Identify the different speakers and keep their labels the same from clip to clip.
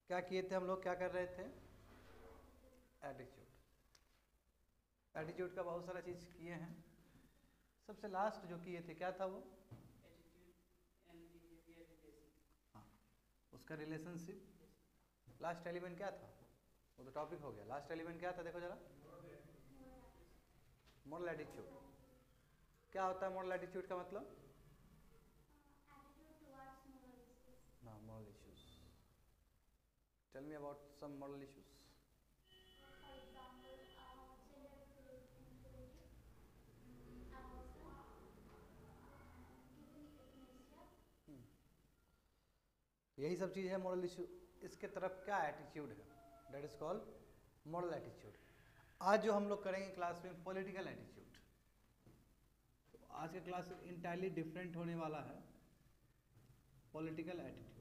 Speaker 1: क्या किए थे हम लोग, क्या कर रहे थे? एटीट्यूड। एटीट्यूड का बहुत सारा चीज किए हैं। सबसे लास्ट जो किए थे क्या था वो? हाँ, उसका रिलेशनशिप। लास्ट एलिमेंट क्या था? वो तो टॉपिक हो गया। लास्ट एलिमेंट क्या था देखो जरा। Moral attitude. क्या होता है मोरल एटीट्यूड का मतलब? ना, moral issues. Tell me about some moral issues. यही सब चीज़ है मोरल इश्यू। इसके तरफ क्या एटीट्यूड है, that is called moral attitude. आज जो हम लोग करेंगे क्लास में पॉलिटिकल एटीट्यूड। तो आज का क्लास इंटायरली डिफरेंट होने वाला है। Political attitude.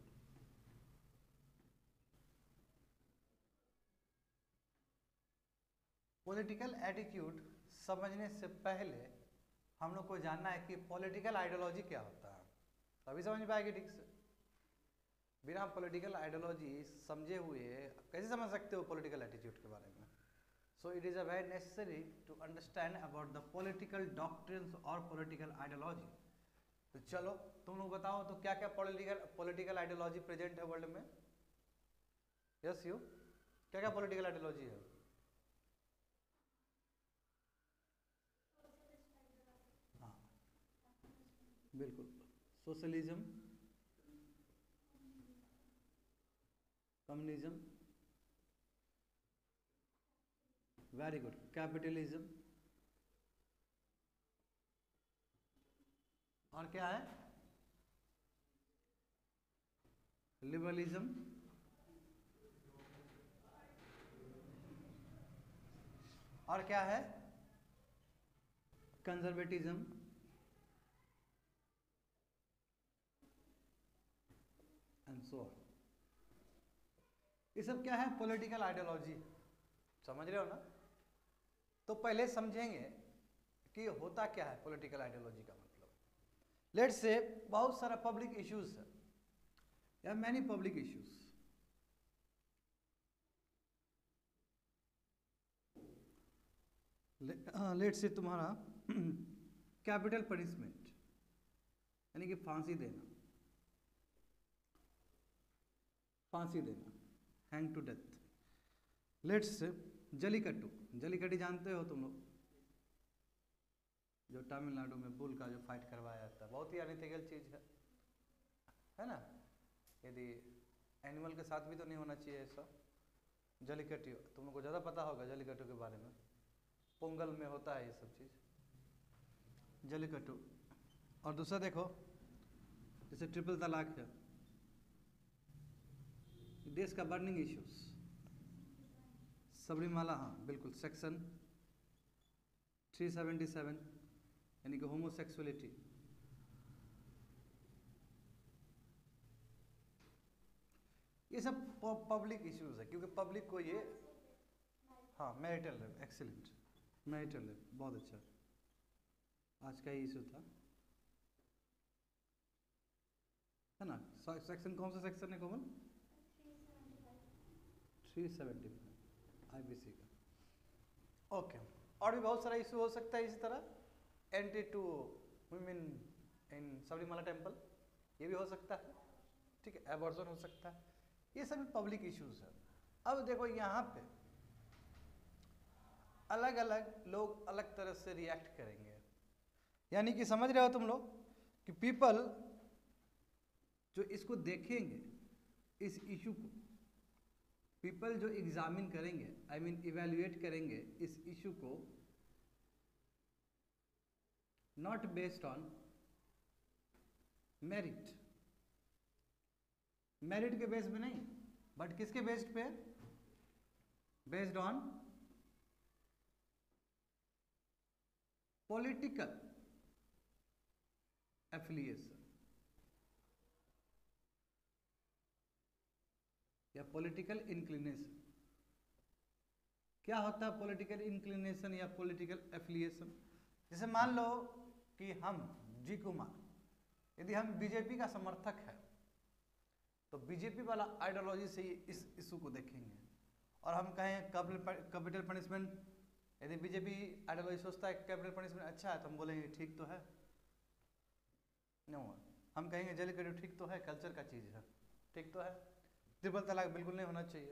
Speaker 1: पॉलिटिकल एटीट्यूड समझने से पहले हम लोग को जानना है कि पॉलिटिकल आइडियोलॉजी क्या होता है, तभी समझ में आएगी ठीक से। बिना पॉलिटिकल आइडियोलॉजी समझे हुए कैसे समझ सकते हो पॉलिटिकल एटीट्यूड के बारे में? So it is a very necessary to understand about the political doctrines और पॉलिटिकल आइडियोलॉजी। तो चलो तुम लोग बताओ तो क्या क्या पॉलिटिकल आइडियोलॉजी प्रेजेंट है वर्ल्ड में? यस यू, क्या क्या पॉलिटिकल आइडियोलॉजी है? हाँ बिल्कुल, socialism, communism, very good, capitalism, और क्या है? लिबरलिज्म, और क्या है? Conservatism, and so on. ये सब क्या है? Political ideology. समझ रहे हो ना? तो पहले समझेंगे कि होता क्या है पॉलिटिकल आइडियोलॉजी का मतलब। लेट्स से बहुत सारा पब्लिक इश्यूज है या many public issues. Let's say तुम्हारा कैपिटल पनिशमेंट यानी कि फांसी देना, फांसी देना, hang to death. Let's say Jallikattu. जलीकट्टी जानते हो तुम लोग, जो तमिलनाडु में बुल का जो फाइट करवाया जाता है, बहुत ही अनइथिकल चीज है ना? यदि एनिमल के साथ भी तो नहीं होना चाहिए ऐसा। जलीकट्टू तुम लोग को ज़्यादा पता होगा जलीकट्टू के बारे में, पोंगल में होता है ये सब चीज़, जलीकट्टू। और दूसरा देखो जैसे ट्रिपल तलाक है, देश का बर्निंग इश्यूज, सबरीमाला, हाँ बिल्कुल, सेक्शन 377 यानी कि होमोसेक्सुअलिटी। ये सब पब्लिक इश्यूज है क्योंकि पब्लिक को ये, हाँ marital rape, excellent, marital rape बहुत अच्छा, आज का ही इशू था, है ना? सेक्शन कौन सा सेक्शन है कोमल? 375 आईपीसी का। ओके, और भी बहुत सारा इशू हो सकता है इसी तरह। Anti to women in Sabarimala temple, ये भी हो सकता है, ठीक है, एबॉर्शन हो सकता है। ये सभी पब्लिक इश्यूज है। अब देखो यहाँ पे अलग अलग लोग अलग तरह से रिएक्ट करेंगे, यानी कि समझ रहे हो तुम लोग कि पीपल जो इसको देखेंगे, इस इशू को पीपल जो एग्जामिन करेंगे, आई मीन इवेल्युएट करेंगे इस इशू को, not based on merit, merit के बेस पे नहीं, बट किसके बेस्ड पे? बेस्ड ऑन पॉलिटिकल एफिलिएशन या पॉलिटिकल इंक्लिनेशन। क्या होता है पॉलिटिकल इंक्लिनेशन या पॉलिटिकल एफिलिएशन? जैसे मान लो कि हम जी कुमार, यदि हम बीजेपी का समर्थक है तो बीजेपी वाला आइडियोलॉजी से ही इस इशू को देखेंगे। और हम कहें कैपिटल पनिशमेंट, यदि बीजेपी आइडियोलॉजी सोचता है कैपिटल पनिशमेंट अच्छा है तो हम बोलेंगे ठीक तो है, नो। हम कहेंगे जेल करो ठीक तो है, कल्चर का चीज़ है, ठीक तो है। ट्रिपल तलाक बिल्कुल नहीं होना चाहिए।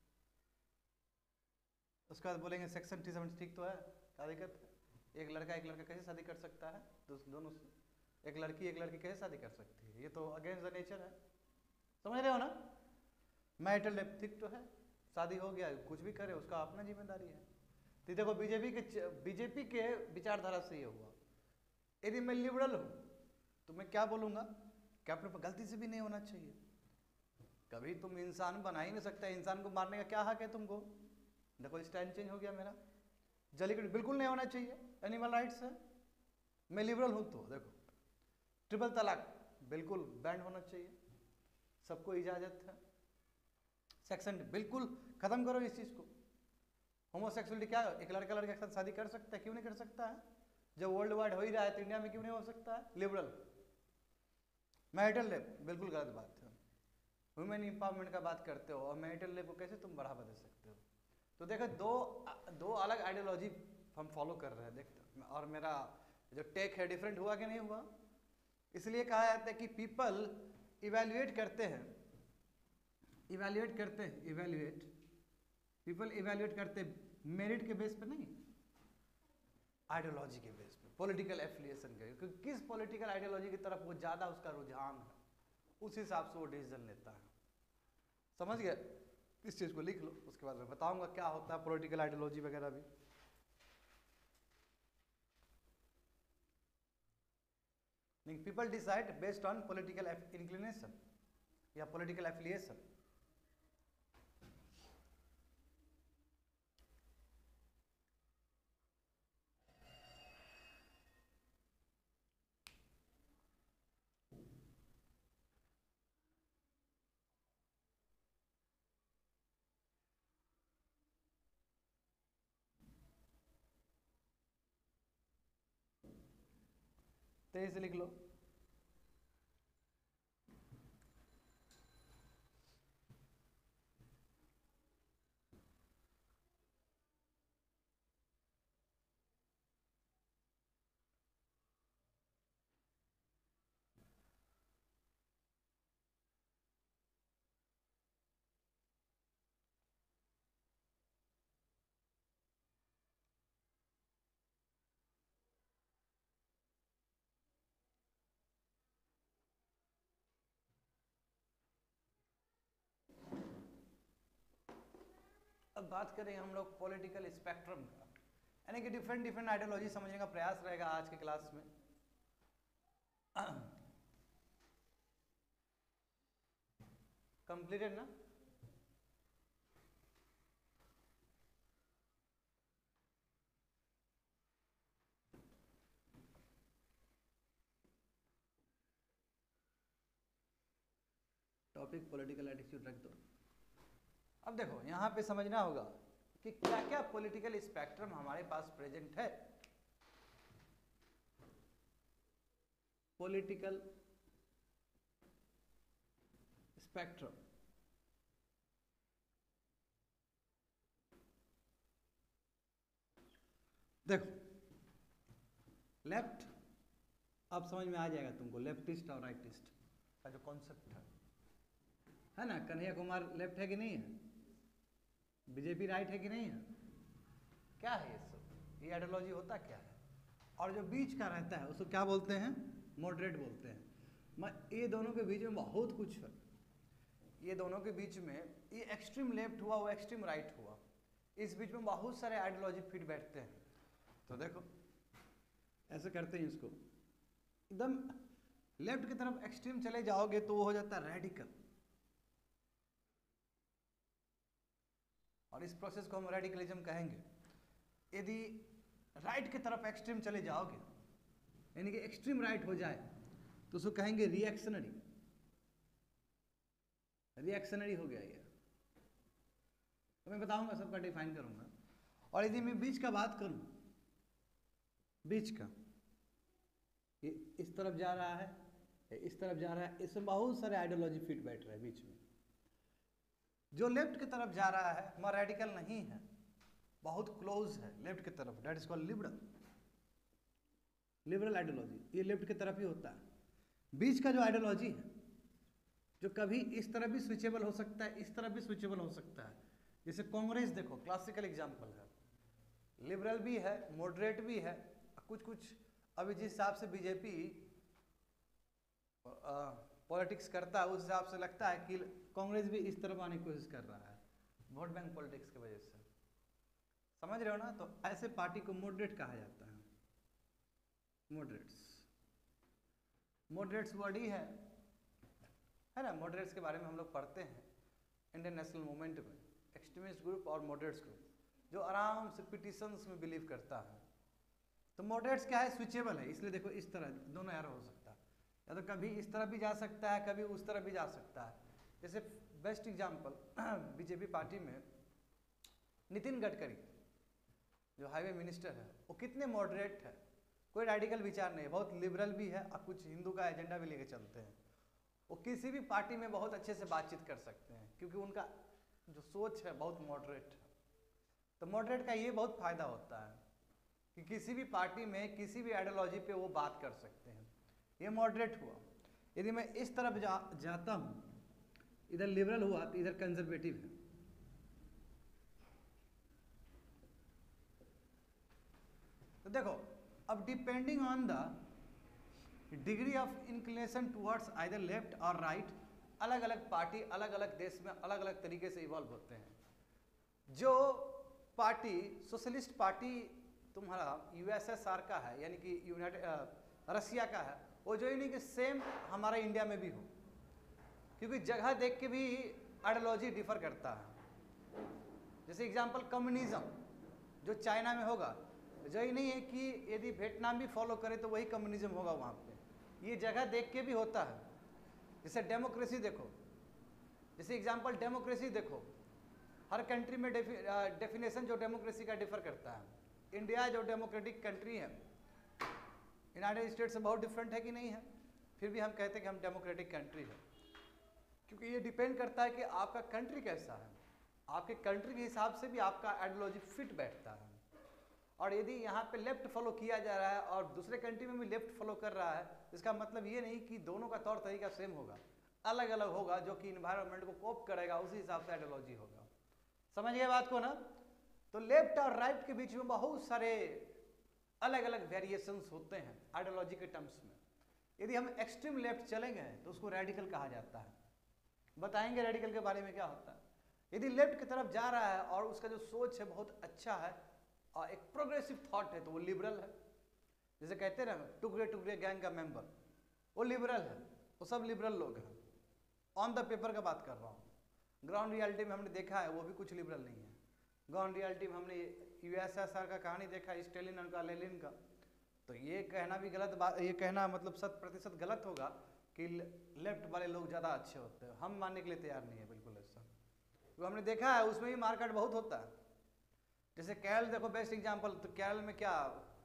Speaker 1: उसके बाद बोलेंगे सेक्शन 370 ठीक तो है, क्या दिक्कत है? एक लड़का कैसे शादी कर सकता है दोनों से? एक लड़की कैसे शादी कर सकती है? ये तो अगेंस्ट द नेचर है, समझ रहे हो ना? मैरिटल रेप ठीक तो है, शादी हो गया, कुछ भी करे उसका अपना जिम्मेदारी है। तो देखो बीजेपी के विचारधारा से ये हुआ। यदि मैं लिबरल हूँ तो मैं क्या बोलूँगा, कैपिटल पर गलती से भी नहीं होना चाहिए। कभी तुम इंसान बना ही नहीं सकता, इंसान को मारने का क्या हक है तुमको? देखो स्टैंड चेंज हो गया मेरा, जलीकट बिल्कुल नहीं होना चाहिए, एनिमल राइट्स है। मैं लिबरल हूँ तो देखो ट्रिपल तलाक बिल्कुल बैंड होना चाहिए, सबको इजाजत है। सेक्शन बिल्कुल खत्म करो इस चीज को। होमोसेक्सुअलिटी क्या है? एक लड़का के साथ शादी कर सकता है, क्यों नहीं कर सकता है? जब वर्ल्ड वाइड हो ही रहा है तो इंडिया में क्यों नहीं हो सकता है? लिबरल। मैरिटल रेप बिल्कुल गलत बात है। वुमेन इंपावरमेंट का बात करते हो और मैरिटल रेप को कैसे तुम बढ़ावा दे सकते हो? तो देखो दो अलग आइडियोलॉजी हम फॉलो कर रहे हैं, देखते। और मेरा जो टेक है डिफरेंट हुआ कि नहीं हुआ? इसलिए कहा जाता है कि पीपल इवेल्युएट करते हैं, पीपल इवेल्युएट करते मेरिट के बेस पे नहीं, आइडियोलॉजी के बेस पे, पॉलिटिकल एफिलिएशन के, क्योंकि किस पॉलिटिकल आइडियोलॉजी की तरफ वो ज़्यादा उसका रुझान है, उस हिसाब से वो डिसीजन लेता है। समझ गए? इस चीज़ को लिख लो, उसके बाद मैं बताऊंगा क्या होता है पॉलिटिकल आइडियोलॉजी वगैरह भी। People decide based on political inclination या पॉलिटिकल एफिलिएशन। तेजी से लिख लो। अब बात करें हम लोग पॉलिटिकल स्पेक्ट्रम का, यानी कि डिफरेंट आइडियोलॉजी समझने का प्रयास रहेगा आज के क्लास में। कंप्लीटेड ना? टॉपिक पॉलिटिकल एटीट्यूड रख दो। अब देखो यहाँ पे समझना होगा कि क्या क्या पॉलिटिकल स्पेक्ट्रम हमारे पास प्रेजेंट है। पॉलिटिकल स्पेक्ट्रम, देखो लेफ्ट, अब समझ में आ जाएगा तुमको लेफ्टिस्ट और राइटिस्ट का जो कॉन्सेप्ट है ना। कन्हैया कुमार लेफ्ट है कि नहीं है? बीजेपी राइट है कि नहीं है? क्या है ये सब? ये आइडियोलॉजी होता क्या है? और जो बीच का रहता है उसको क्या बोलते हैं? मॉडरेट बोलते हैं। ये दोनों के बीच में बहुत कुछ है। ये दोनों के बीच में ये एक्सट्रीम लेफ्ट हुआ, वो एक्सट्रीम राइट हुआ, इस बीच में बहुत सारे आइडियोलॉजी फिट बैठते हैं। तो देखो ऐसे करते हैं इसको, एकदम लेफ्ट की तरफ एक्सट्रीम चले जाओगे तो वो हो जाता है रेडिकल, और इस प्रोसेस को हम रेडिकलिज्म कहेंगे। यदि राइट की तरफ एक्सट्रीम चले जाओगे, यानी कि एक्सट्रीम राइट हो जाए, तो उसको कहेंगे रिएक्शनरी। रिएक्शनरी हो गया ये, तो मैं बताऊंगा, सबका डिफाइन करूंगा। और यदि मैं बीच का बात करूं, बीच का ये इस तरफ जा रहा है, इस तरफ जा रहा है, इसमें बहुत सारे आइडियोलॉजी फिट बैठ रहे हैं बीच में। जो लेफ्ट की तरफ जा रहा है वह रेडिकल नहीं है, बहुत क्लोज है लेफ्ट की तरफ, that is called liberal. Liberal ideology ये लेफ्ट की तरफ ही होता है। बीच का जो आइडियोलॉजी है जो कभी इस तरफ भी स्विचेबल हो सकता है, इस तरफ भी स्विचेबल हो सकता है। जैसे कांग्रेस देखो, क्लासिकल एग्जाम्पल है, लिबरल भी है, मॉडरेट भी है, कुछ कुछ अभी जिस हिसाब से बीजेपी पॉलिटिक्स करता है उस हिसाब से लगता है कि कांग्रेस भी इस तरफ आने की कोशिश कर रहा है, वोट बैंक पॉलिटिक्स की वजह से। समझ रहे हो ना? तो ऐसे पार्टी को मॉडरेट कहा जाता है। मॉडरेट्स वर्ड ही है ना? मॉडरेट्स के बारे में हम लोग पढ़ते हैं इंडियन नेशनल मूवमेंट में, एक्सट्रीमिस्ट ग्रुप और मॉडरेट्स ग्रुप जो आराम से पिटिशंस में बिलीव करता है। तो मॉडरेट्स क्या है? स्विचेबल है, इसलिए देखो इस तरह दोनों एरो हो सकता है, या तो कभी इस तरफ भी जा सकता है, कभी उस तरफ भी जा सकता है। जैसे बेस्ट एग्जांपल बीजेपी पार्टी में नितिन गडकरी जो हाईवे मिनिस्टर है, वो कितने मॉडरेट है, कोई रेडिकल विचार नहीं है, बहुत लिबरल भी है और कुछ हिंदू का एजेंडा भी लेके चलते हैं। वो किसी भी पार्टी में बहुत अच्छे से बातचीत कर सकते हैं क्योंकि उनका जो सोच है बहुत मॉडरेट है। तो मॉडरेट का ये बहुत फायदा होता है कि किसी भी पार्टी में किसी भी आइडियोलॉजी पे वो बात कर सकते हैं, ये मॉडरेट हुआ। यदि मैं इस तरफ जाता हूँ, इधर लिबरल हुआ तो इधर कंजर्वेटिव है। तो देखो अब depending on the degree of inclination towards either left और राइट, अलग अलग पार्टी अलग अलग देश में अलग अलग तरीके से इवॉल्व होते हैं। जो पार्टी सोशलिस्ट पार्टी तुम्हारा यूएसएसआर का है, यानी कि यूनाइटेड रसिया का है, वो जो ही नहीं कि सेम हमारे इंडिया में भी हो, क्योंकि जगह देख के भी आइडियोलॉजी डिफर करता है। जैसे एग्जांपल कम्युनिज्म जो चाइना में होगा, जो ही नहीं है कि यदि वियतनाम भी फॉलो करे तो वही कम्युनिज्म होगा वहाँ पे, ये जगह देख के भी होता है। जैसे डेमोक्रेसी देखो, जैसे एग्जांपल डेमोक्रेसी देखो, हर कंट्री में डेफिनेशन जो डेमोक्रेसी का डिफर करता है। इंडिया जो डेमोक्रेटिक कंट्री है यूनाइटेड स्टेट्स से बहुत डिफरेंट है कि नहीं है, फिर भी हम कहते हैं कि हम डेमोक्रेटिक कंट्री है, क्योंकि ये डिपेंड करता है कि आपका कंट्री कैसा है, आपके कंट्री के हिसाब से भी आपका आइडियोलॉजी फिट बैठता है। और यदि यहाँ पे लेफ्ट फॉलो किया जा रहा है और दूसरे कंट्री में भी लेफ्ट फॉलो कर रहा है, इसका मतलब ये नहीं कि दोनों का तौर तरीका सेम होगा, अलग अलग होगा, जो कि इन्वायरमेंट को कोप करेगा, उसी हिसाब से आइडियोलॉजी होगा। समझ गए बात को ना? तो लेफ्ट और राइट के बीच में बहुत सारे अलग अलग वेरिएशंस होते हैं आइडियोलॉजी के टर्म्स में। यदि हम एक्सट्रीम लेफ्ट चलेंगे तो उसको रेडिकल कहा जाता है। बताएंगे रेडिकल के बारे में क्या होता है। यदि लेफ्ट की तरफ जा रहा है और उसका जो सोच है बहुत अच्छा है और एक प्रोग्रेसिव थॉट है, तो वो लिबरल है। जैसे कहते हैं ना टुकड़े टुकड़े गैंग का मेंबर, वो लिबरल है, वो सब लिबरल लोग हैं। ऑन द पेपर का बात कर रहा हूँ, ग्राउंड रियलिटी में हमने देखा है वो भी कुछ लिबरल नहीं है। ग्राउंड रियलिटी में हमने यूएसएसआर का कहानी देखा, स्टेलिन का, लेनिन का। तो ये कहना भी गलत बात, ये कहना मतलब 100% गलत होगा कि लेफ्ट वाले लोग ज़्यादा अच्छे होते हैं, हम मानने के लिए तैयार नहीं है बिल्कुल ऐसा। तो हमने देखा है उसमें भी मारकाट बहुत होता है। जैसे केरल देखो बेस्ट एग्जांपल, तो केरल में क्या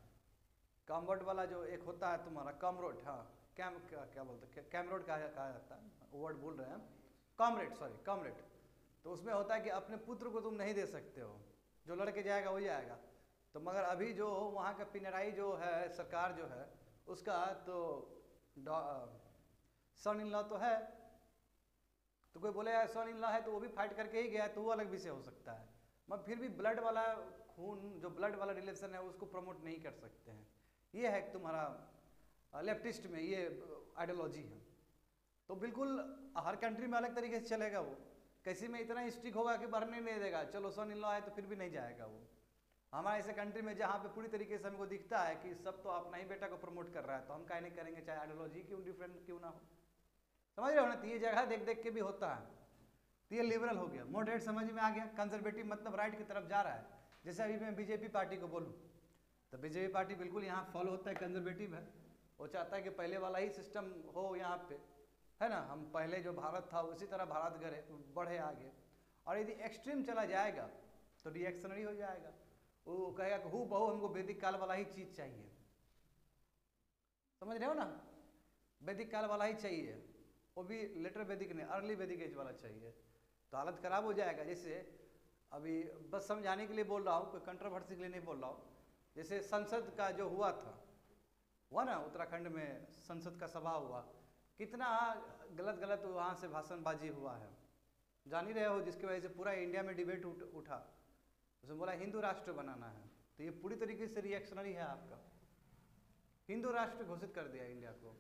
Speaker 1: कॉमवर्ड वाला जो एक होता है तुम्हारा कॉमरोड, हाँ क्या बोलते हैं, कैमरोड कहा जाता है, वर्ड भूल रहे हैं, कॉमरेड। तो उसमें होता है कि अपने पुत्र को तुम नहीं दे सकते हो, जो लड़के जाएगा वही आएगा। तो मगर अभी जो वहाँ का पिनराई जो है सरकार जो है उसका तो सन इन लॉ तो है, तो कोई बोले सन इन लॉ है तो वो भी फाइट करके ही गया है, तो वो अलग विषय हो सकता है। मगर फिर भी ब्लड वाला खून, जो ब्लड वाला रिलेशन है उसको प्रमोट नहीं कर सकते हैं। ये है तुम्हारा लेफ्टिस्ट में ये आइडियोलॉजी है। तो बिल्कुल हर कंट्री में अलग तरीके से चलेगा वो, किसी में इतना स्ट्रिक होगा कि बढ़ने नहीं देगा, चलो सन इन लॉ है तो फिर भी नहीं जाएगा वो। हमारे ऐसे कंट्री में जहाँ पे पूरी तरीके से हमको दिखता है कि सब तो अपना ही बेटा को प्रमोट कर रहा है, तो हम क्या नहीं करेंगे, चाहे आइडियोलॉजी क्यों डिफरेंट क्यों ना हो। समझ रहे हो ना? तो ये जगह देख देख के भी होता है। तो ये लिबरल हो गया, मॉडरेट समझ में आ गया। कंजर्वेटिव मतलब राइट की तरफ जा रहा है। जैसे अभी मैं बीजेपी पार्टी को बोलूँ तो बीजेपी पार्टी बिल्कुल यहाँ फॉलो होता है, कंजर्वेटिव है। वो चाहता है कि पहले वाला ही सिस्टम हो यहाँ पे, है ना, हम पहले जो भारत था उसी तरह भारत बढ़े आगे। और यदि एक्सट्रीम चला जाएगा तो रिएक्शनरी हो जाएगा, वो कहेगा कि हु बहु हमको वैदिक काल वाला ही चीज चाहिए। समझ रहे हो ना? वैदिक काल वाला ही चाहिए, वो भी लेटर वैदिक नहीं, अर्ली वैदिक एज वाला चाहिए, तो हालत ख़राब हो जाएगा। जैसे अभी बस समझाने के लिए बोल रहा हूँ, कोई कंट्रोवर्सी के लिए नहीं बोल रहा हूँ। जैसे संसद का जो हुआ ना, उत्तराखंड में संसद का सभा हुआ, कितना गलत वहाँ से भाषणबाजी हुआ है, जान ही रहे हो, जिसकी वजह से पूरा इंडिया में डिबेट उठा। उसमें बोला हिंदू राष्ट्र बनाना है, तो ये पूरी तरीके से रिएक्शनरी है आपका, हिंदू राष्ट्र घोषित कर दिया इंडिया को।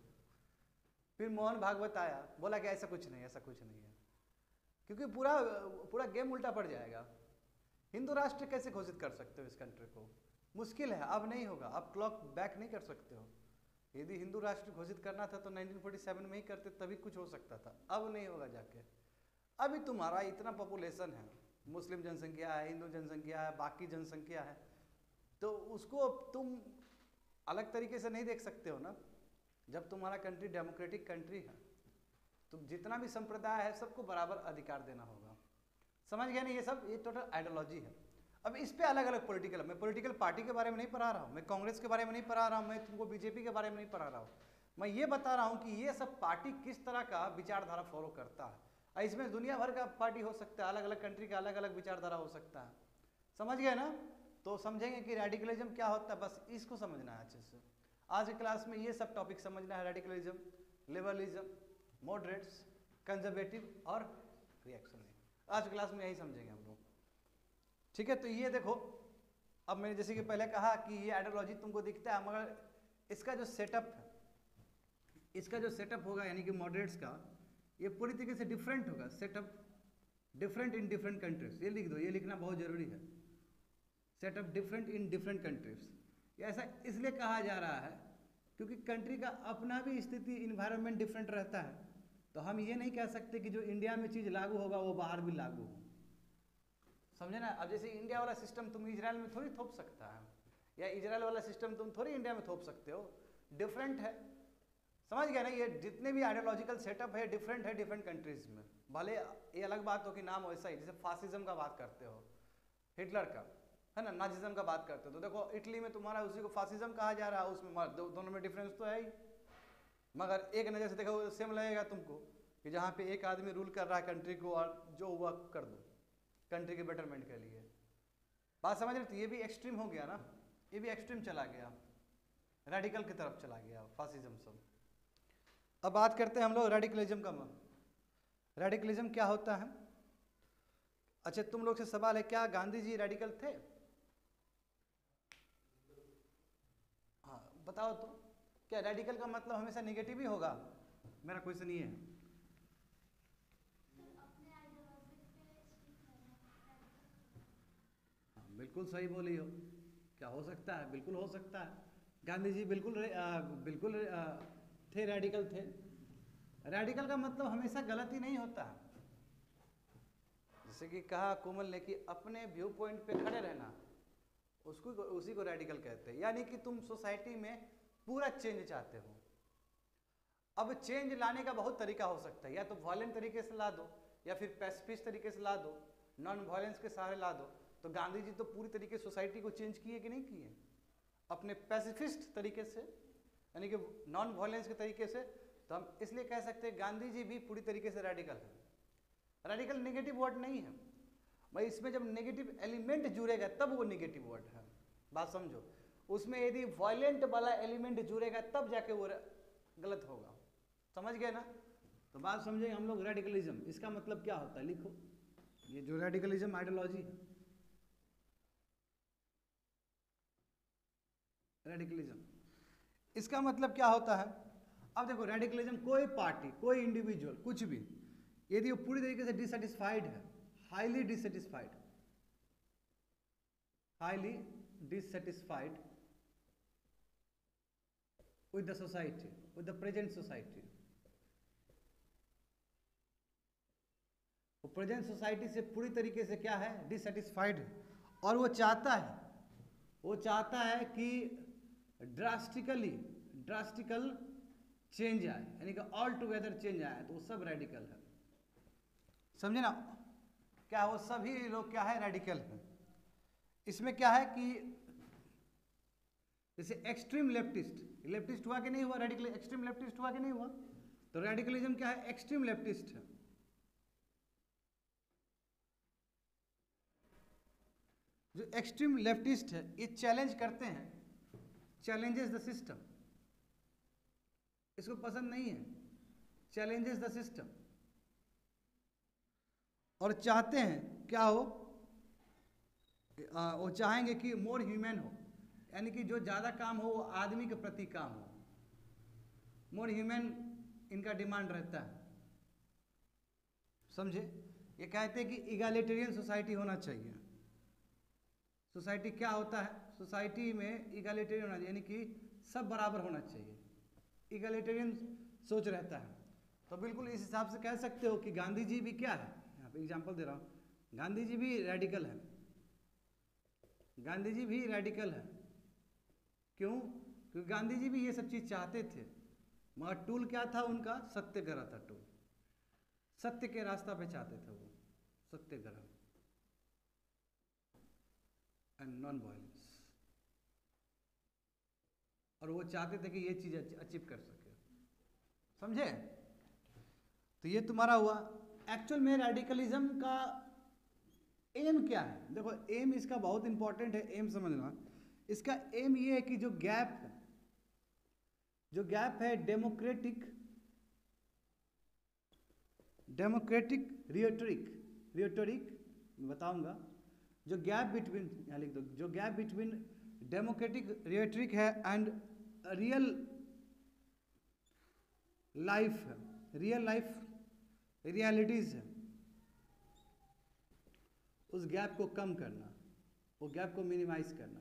Speaker 1: फिर मोहन भागवत आया, बोला कि ऐसा कुछ नहीं है, क्योंकि पूरा गेम उल्टा पड़ जाएगा। हिंदू राष्ट्र कैसे घोषित कर सकते हो इस कंट्री को? मुश्किल है, अब नहीं होगा, अब क्लॉक बैक नहीं कर सकते हो। यदि हिंदू राष्ट्र घोषित करना था तो 1947 में ही करते, तभी कुछ हो सकता था, अब नहीं होगा जाके। अभी तुम्हारा इतना पॉपुलेशन है, मुस्लिम जनसंख्या है, हिंदू जनसंख्या है, बाकी जनसंख्या है, तो उसको तुम अलग तरीके से नहीं देख सकते हो ना। जब तुम्हारा कंट्री डेमोक्रेटिक कंट्री है, तो जितना भी संप्रदाय है सबको बराबर अधिकार देना होगा। समझ गया नहीं? ये टोटल आइडियोलॉजी है। अब इस पे अलग अलग पॉलिटिकल, मैं पॉलिटिकल पार्टी के बारे में नहीं पढ़ा रहा हूँ, मैं कांग्रेस के बारे में नहीं पढ़ा रहा हूँ, मैं तुमको बीजेपी के बारे में नहीं पढ़ा रहा हूँ। मैं ये बता रहा हूँ कि ये सब पार्टी किस तरह का विचारधारा फॉलो करता है। इसमें दुनिया भर का पार्टी हो सकता है, अलग अलग कंट्री का अलग अलग विचारधारा हो सकता है। समझ गए ना? तो समझेंगे कि रेडिकलिज्म क्या होता है, बस इसको समझना है अच्छे से। आज की क्लास में ये सब टॉपिक समझना है, रेडिकलिज्म, लिबरलिज्म, मॉडरेट्स, कंजर्वेटिव और रिएक्शनरी। आज की क्लास में यही समझेंगे हम लोग, ठीक है? तो ये देखो, अब मैंने जैसे कि पहले कहा कि ये आइडियोलॉजी तुमको दिखता है, मगर इसका जो सेटअप है, इसका जो सेटअप होगा यानी कि मॉडरेट्स का, ये पूरी तरीके से डिफरेंट होगा। Setup different in different countries, ये लिख दो, ये लिखना बहुत जरूरी है। Setup different in different countries, ऐसा इसलिए कहा जा रहा है क्योंकि कंट्री का अपना भी स्थिति, इन्वायरमेंट डिफरेंट रहता है। तो हम ये नहीं कह सकते कि जो इंडिया में चीज़ लागू होगा वो बाहर भी लागू हो, समझे ना? अब जैसे इंडिया वाला सिस्टम तुम इजराइल में थोड़ी थोप सकता है, या इजराइल वाला सिस्टम तुम थोड़ी इंडिया में थोप सकते हो, डिफरेंट है। समझ गया ना? ये जितने भी आइडियोलॉजिकल सेटअप है डिफरेंट है डिफरेंट कंट्रीज में। भले ये अलग बात हो कि नाम वैसा ही, जैसे फासिज्म का बात करते हो, हिटलर का, है ना, नाजिज्म का बात करते हो, तो देखो इटली में तुम्हारा उसी को फासिज्म कहा जा रहा है, उसमें दोनों में डिफरेंस तो है ही, मगर एक नज़र से देखो सेम लगेगा तुमको कि जहाँ पे एक आदमी रूल कर रहा है कंट्री को, और जो हुआ कर दो कंट्री के बेटरमेंट के लिए। बात समझ रहे? तो ये भी एक्सट्रीम हो गया ना, ये भी एक्सट्रीम चला गया, रेडिकल की तरफ चला गया फासिज्म सब। अब बात करते हैं हम लोग रेडिकलिज्म का। रेडिकलिज्म क्या होता है? अच्छा, तुम लोग से सवाल है, क्या गांधी जी रेडिकल थे? हाँ बताओ तो, क्या रेडिकल का मतलब हमेशा निगेटिव ही होगा? मेरा क्वेश्चन ये है। हाँ बिल्कुल सही बोली हो, क्या हो सकता है, बिल्कुल हो सकता है। गांधी जी बिल्कुल थे, रेडिकल थे। रेडिकल का मतलब हमेशा गलत ही नहीं होता है। जैसे कि कहा कोमल ने कि अपने व्यू पॉइंट पे खड़े रहना, उसी को रेडिकल कहते हैं। यानी कि तुम सोसाइटी में पूरा चेंज चाहते हो। अब चेंज लाने का बहुत तरीका हो सकता है, या तो वायलेंट तरीके से ला दो, या फिर पैसिफिस्ट तरीके से ला दो, नॉन वायलेंस के सहारे ला दो। तो गांधी जी तो पूरी तरीके से सोसाइटी को चेंज किए कि नहीं किए? अपने पैसिफिस्ट तरीके से, यानी कि नॉन वायलेंस के तरीके से। तो हम इसलिए कह सकते हैं गांधी जी भी पूरी तरीके से रेडिकल है। रेडिकल नेगेटिव वर्ड नहीं है भाई, इसमें जब नेगेटिव एलिमेंट जुड़ेगा तब वो नेगेटिव वर्ड है। बात समझो, उसमें यदि वायलेंट वाला एलिमेंट जुड़ेगा तब जाके वो गलत होगा। समझ गए ना? तो बात समझेंगे हम लोग। रेडिकलिज्म इसका मतलब क्या होता है, लिखो। ये जो रेडिकलिज्म आइडियोलॉजी है, रेडिकलिज्म इसका मतलब क्या होता है? अब देखो, रेडिकलिज्म कोई पार्टी, कोई इंडिविजुअल, कुछ भी यदि वो पूरी तरीके से डिससेटिस्फाइड है, highly dissatisfied with the society, with the present society, वो प्रेजेंट सोसाइटी से पूरी तरीके से क्या है, डिससेटिस्फाइड है। और वो चाहता है कि ड्रास्टिकल चेंज आए, यानी कि ऑल टुगेदर चेंज आए, तो वो सब रेडिकल है। समझे ना? क्या वो सभी लोग क्या है, रेडिकल है। इसमें क्या है कि जैसे एक्सट्रीम लेफ्टिस्ट, लेफ्टिस्ट हुआ कि नहीं हुआ, रेडिकल एक्सट्रीम लेफ्टिस्ट हुआ कि नहीं हुआ। तो रेडिकलिज्म क्या है, एक्सट्रीम लेफ्टिस्ट है। जो एक्सट्रीम लेफ्टिस्ट है ये चैलेंज करते हैं, चैलेंजेस द सिस्टम, इसको पसंद नहीं है, चैलेंजेस द सिस्टम, और चाहते हैं क्या हो, वो चाहेंगे कि मोर ह्यूमन हो, यानी कि जो ज़्यादा काम हो वो आदमी के प्रति काम हो, मोर ह्यूमन इनका डिमांड रहता है, समझे। ये कहते हैं कि इगैलिटेरियन सोसाइटी होना चाहिए। सोसाइटी क्या होता है, सोसाइटी में इगैलिटेरियन होना चाहिए, यानी कि सब बराबर होना चाहिए, इगैलिटेरियन सोच रहता है। तो बिल्कुल इस हिसाब से कह सकते हो कि गांधी जी भी क्या है, यहाँ पे एग्जांपल दे रहा हूँ, गांधी जी भी रेडिकल है, गांधी जी भी रेडिकल है। क्यों? क्योंकि गांधी जी भी ये सब चीज़ चाहते थे, मगर टूल क्या था उनका, सत्याग्रह था टूल, सत्य के रास्ता पे चाहते थे वो, सत्याग्रह एंड नॉन वायलेंस, और वो चाहते थे कि ये चीज़ अचीव कर सके, समझे। तो ये तुम्हारा हुआ। एक्चुअल में रेडिकलिज्म का एम क्या है, देखो एम इसका बहुत इंपॉर्टेंट है, एम समझना। इसका एम ये है कि जो गैप है, जो गैप है डेमोक्रेटिक रियोटरिक बताऊंगा, जो गैप बिटवीन, यहाँ लिख दो, जो गैप बिटवीन डेमोक्रेटिक रियोटरिक है एंड रियल लाइफ रियलिटीज है, उस गैप को कम करना, वो गैप को मिनिमाइज करना।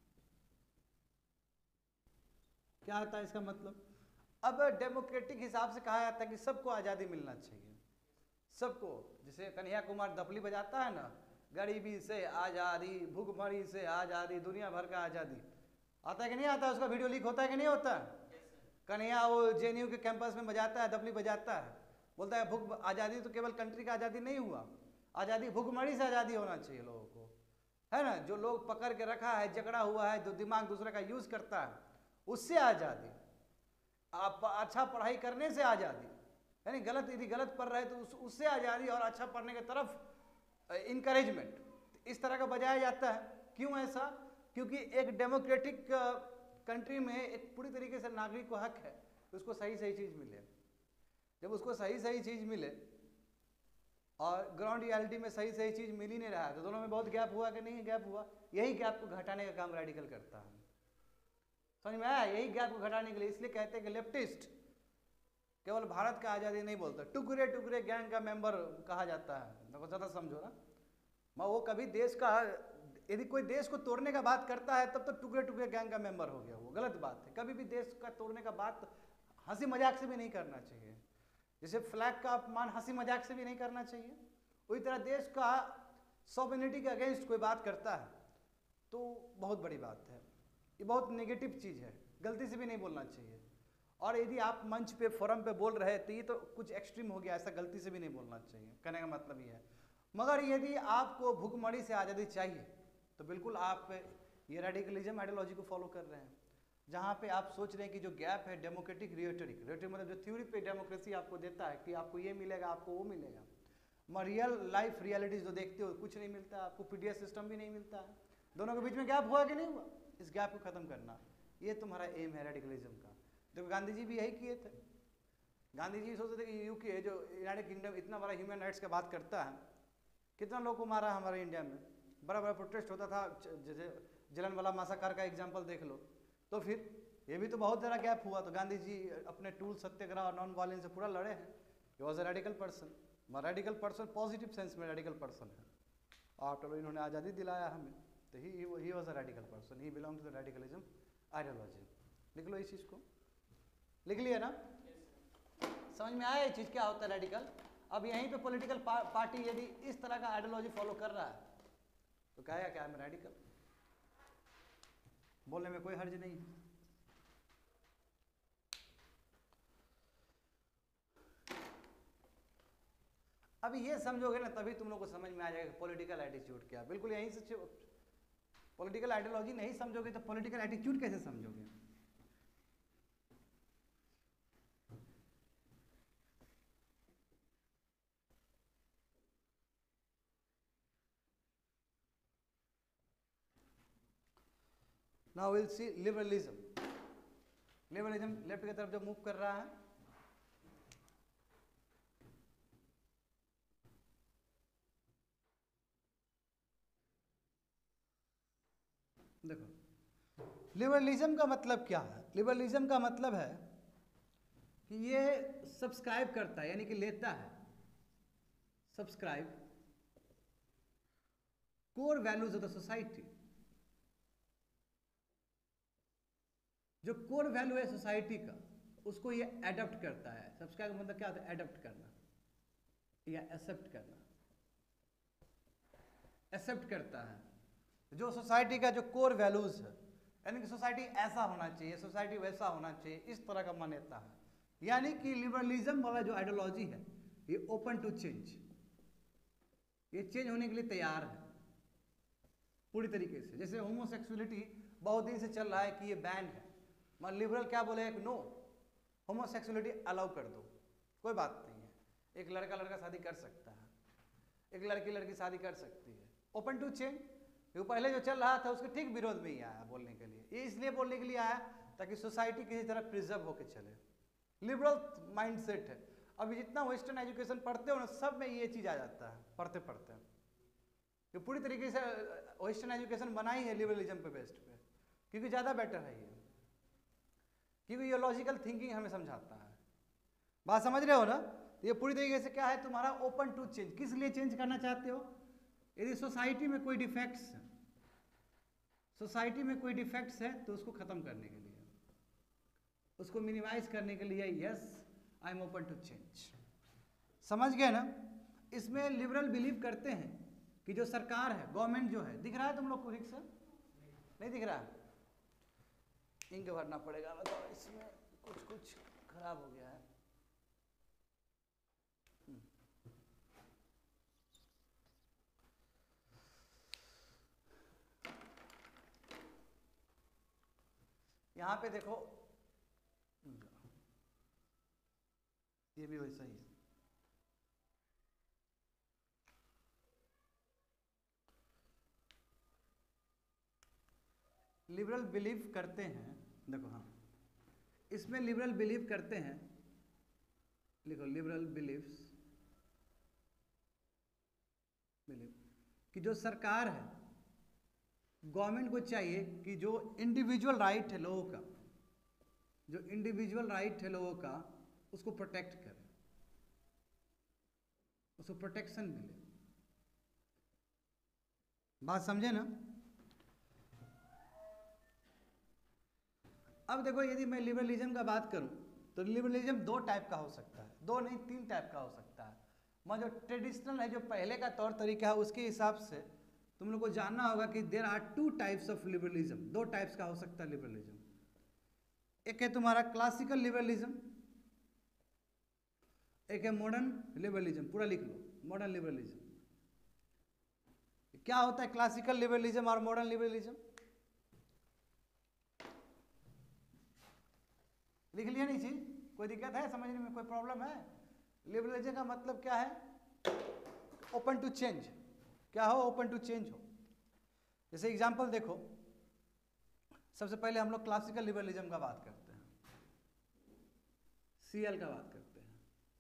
Speaker 1: क्या आता है इसका मतलब, अब डेमोक्रेटिक हिसाब से कहा जाता है कि सबको आज़ादी मिलना चाहिए, सबको। जैसे कन्हैया कुमार दफली बजाता है ना, गरीबी से आज़ादी, भूखमरी से आज़ादी, दुनिया भर का आज़ादी, आता है कि नहीं आता है, उसका वीडियो लीक होता है कि नहीं होता है। कन्हैया वो जेएनयू के कैंपस में बजाता है, दफली बजाता है, बोलता है भूख आज़ादी तो केवल कंट्री का आज़ादी नहीं हुआ, आज़ादी भूखमरी से आज़ादी होना चाहिए लोगों को, है ना। जो लोग पकड़ के रखा है, जकड़ा हुआ है, जो दिमाग दूसरे का यूज़ करता है, उससे आज़ादी। आप अच्छा पढ़ाई करने से आज़ादी, यानी गलत यदि गलत पढ़ रहे तो उससे आज़ादी, और अच्छा पढ़ने की तरफ इनकरेजमेंट, इस तरह का बजाया जाता है। क्यों ऐसा? क्योंकि एक डेमोक्रेटिक कंट्री में एक पूरी तरीके से नागरिक को हक है उसको सही सही चीज़ मिले। जब उसको सही सही चीज़ मिले और ग्राउंड रियलिटी में सही सही चीज़ मिल ही नहीं रहा है, तो दोनों में बहुत गैप हुआ कि नहीं गैप हुआ। यही गैप को घटाने का काम रेडिकल करता है, समझ में आया। यही गैप को घटाने के लिए इसलिए कहते हैं कि लेफ्टिस्ट केवल भारत का आज़ादी नहीं बोलता, टुकड़े टुकड़े गैंग का मेंबर कहा जाता है। देखो ज़्यादा समझो ना, मैं वो कभी देश का, यदि कोई देश को तोड़ने का बात करता है तब तो टुकड़े टुकड़े गैंग का मेंबर हो गया, वो गलत बात है। कभी भी देश का तोड़ने का बात हंसी मजाक से भी नहीं करना चाहिए, जैसे फ्लैग का अपमान हंसी मजाक से भी नहीं करना चाहिए, उसी तरह देश का सॉवरेनिटी के अगेंस्ट कोई बात करता है तो बहुत बड़ी बात है, ये बहुत नेगेटिव चीज़ है, गलती से भी नहीं बोलना चाहिए। और यदि आप मंच पे फोरम पे बोल रहे तो ये तो कुछ एक्सट्रीम हो गया, ऐसा गलती से भी नहीं बोलना चाहिए, कहने का मतलब ये है। मगर यदि आपको भूखमरी से आज़ादी चाहिए तो बिल्कुल आप ये रेडिकलिज्म आइडियोलॉजी को फॉलो कर रहे हैं, जहाँ पे आप सोच रहे हैं कि जो गैप है डेमोक्रेटिक रियोटरिक मतलब जो थ्योरी पे डेमोक्रेसी आपको देता है कि आपको ये मिलेगा आपको वो मिलेगा, मगर रियल लाइफ रियलिटीज जो देखते हो कुछ नहीं मिलता, आपको पीडीएस सिस्टम भी नहीं मिलता है, दोनों के बीच में गैप हुआ कि नहीं हुआ, इस गैप को खत्म करना, ये तुम्हारा एम है रेडिकलिज्म का। देखो गांधी जी भी यही किए थे। गांधी जी सोचते थे कि यूके जो यूनाइटेड किंगडम इतना बड़ा ह्यूमन राइट्स का बात करता है, कितना लोग को मारा हमारे इंडिया में, बड़ा बड़ा प्रोटेस्ट होता था, जैसे जलियांवाला मैसाकर का एग्जाम्पल देख लो। तो फिर ये भी तो बहुत ज़्यादा गैप हुआ, तो गांधी जी अपने टूल सत्याग्रह और नॉन वायलेंस से पूरा लड़े हैं। He was a radical person, radical person positive sense में रेडिकल पर्सन है, आफ्टर इन्होंने आज़ादी दिलाया हमें, तो he was a radical person, he belong to the radicalism ideology. लिख लो इस चीज़ को, लिख लिया ना, समझ में आया ये चीज़ क्या होता है रेडिकल। अब यहीं पे पॉलिटिकल पार्टी यदि इस तरह का आइडियोलॉजी फॉलो कर रहा है तो कहेगा क्या मैं रेडिकल, बोलने में कोई हर्ज नहीं है। अभी ये समझोगे ना तभी तुम लोग को समझ में आ जाएगा पॉलिटिकल एटीट्यूड क्या, बिल्कुल यहीं से पॉलिटिकल आइडियोलॉजी नहीं समझोगे तो पॉलिटिकल एटीट्यूड कैसे समझोगे? Now will see liberalism. Liberalism left की तरफ जो मूव कर रहा है, देखो लिबरलिज्म का मतलब क्या है? लिबरलिज्म का मतलब है कि ये सब्सक्राइब करता है, यानी कि लेता है, subscribe core values of the society. जो कोर वैल्यू है सोसाइटी का, उसको ये एडॉप्ट करता है। सब्सक्राइब मतलब क्या होता है? एडॉप्ट करना या एक्सेप्ट करना। एक्सेप्ट करता है जो सोसाइटी का जो कोर वैल्यूज है, यानी कि सोसाइटी ऐसा होना चाहिए, सोसाइटी वैसा होना चाहिए, इस तरह का मान्यता है। यानी कि लिबरलिज्म वाला जो आइडियोलॉजी है ये ओपन टू चेंज, ये चेंज होने के लिए तैयार है पूरी तरीके से। जैसे होमोसेक्सुअलिटी बहुत दिन से चल रहा है कि ये बैन है, मगर लिबरल क्या बोले? एक नो, होमोसेक्सुअलिटी अलाउ कर दो, कोई बात नहीं है, एक लड़का लड़का शादी कर सकता है, एक लड़की लड़की शादी कर सकती है, ओपन टू चेंज। वो पहले जो चल रहा था उसके ठीक विरोध में ही आया बोलने के लिए। ये इसलिए बोलने के लिए आया ताकि सोसाइटी किसी तरह प्रिजर्व होकर चले। लिबरल माइंडसेट है। अभी जितना वेस्टर्न एजुकेशन पढ़ते हो ना, सब में ये चीज़ आ जाता है पढ़ते पढ़ते। ये पूरी तरीके से वेस्टर्न एजुकेशन बना ही है लिबरलिज्म पे बेस्ड पे, क्योंकि ज़्यादा बेटर है ये, क्योंकि ये लॉजिकल थिंकिंग हमें समझाता है। बात समझ रहे हो ना? ये पूरी तरीके से क्या है तुम्हारा ओपन टू चेंज। किस लिए चेंज करना चाहते हो? यदि सोसाइटी में कोई डिफेक्ट्स है, सोसाइटी में कोई डिफेक्ट्स है तो उसको खत्म करने के लिए, उसको मिनिमाइज करने के लिए yes I am open to change. समझ गए ना? इसमें लिबरल बिलीव करते हैं कि जो सरकार है, गवर्नमेंट जो है, दिख रहा है तुम लोग को ठीक से? नहीं दिख रहा है? इंक भरना पड़ेगा, बताओ इसमें कुछ कुछ खराब हो गया है। यहाँ पे देखो, ये भी वैसा ही है। लिबरल बिलीव करते हैं, देखो हाँ, इसमें लिबरल बिलीव करते हैं, लिखो लिबरल बिलीव्स, बिलीव कि जो सरकार है, गवर्नमेंट को चाहिए कि जो इंडिविजुअल राइट है लोगों का, जो इंडिविजुअल राइट है लोगों का, उसको प्रोटेक्ट करे, उसको प्रोटेक्शन मिले। बात समझे ना? अब देखो, यदि मैं लिबरलिज्म का बात करूं तो लिबरलिज्म दो टाइप का हो सकता है, दो नहीं तीन टाइप का हो सकता है। जो ट्रेडिशनल है, जो पहले का तौर तरीका है, उसके हिसाब से तुम लोग को जानना होगा कि there are two types of liberalism. दो टाइप्स का हो सकता है लिबरलिज्म। एक है तुम्हारा क्लासिकल लिबरलिज्म, एक है मॉडर्न लिबरलिज्म। पूरा लिख लो, मॉडर्न लिबरलिज्म। क्या होता है क्लासिकल लिबरलिज्म और मॉडर्न लिबरलिज्म? लिख लिया नहीं जी? कोई दिक्कत है समझने में? कोई प्रॉब्लम है? लिबरलिज्म का मतलब क्या है? Open to change. क्या हो? ओपन टू चेंज हो। जैसे एग्जांपल देखो, सबसे पहले हम लोग क्लासिकल लिबरलिज्म का बात करते हैं, सीएल का बात करते हैं।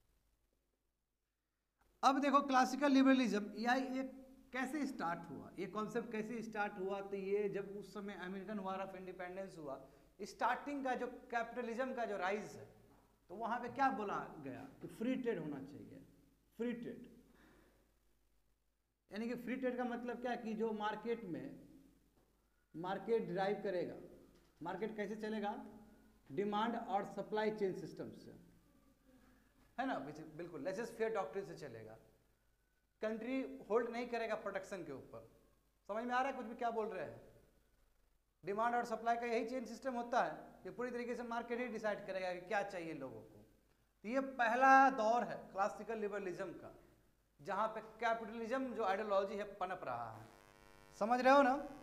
Speaker 1: अब देखो क्लासिकल लिबरलिज्म ये कैसे स्टार्ट हुआ, ये कॉन्सेप्ट कैसे स्टार्ट हुआ? तो ये जब उस समय अमेरिकन वॉर ऑफ इंडिपेंडेंस हुआ, स्टार्टिंग का जो कैपिटलिज्म का जो राइज है, तो वहां पे क्या बोला गया कि फ्री ट्रेड होना चाहिए। फ्री ट्रेड यानी कि फ्री ट्रेड का मतलब क्या कि जो मार्केट में मार्केट ड्राइव करेगा, मार्केट कैसे चलेगा? डिमांड और सप्लाई चेन सिस्टम से, है ना? बिल्कुल लेसेस फेयर डॉक्ट्रिन से चलेगा। कंट्री होल्ड नहीं करेगा प्रोडक्शन के ऊपर। समझ में आ रहा है कुछ भी क्या बोल रहे हैं? डिमांड और सप्लाई का यही चेन सिस्टम होता है। ये पूरी तरीके से मार्केट ही डिसाइड करेगा कि क्या चाहिए लोगों को। तो ये पहला दौर है क्लासिकल लिबरलिज्म का, जहाँ पे कैपिटलिज्म जो आइडियोलॉजी है पनप रहा है। समझ रहे हो ना?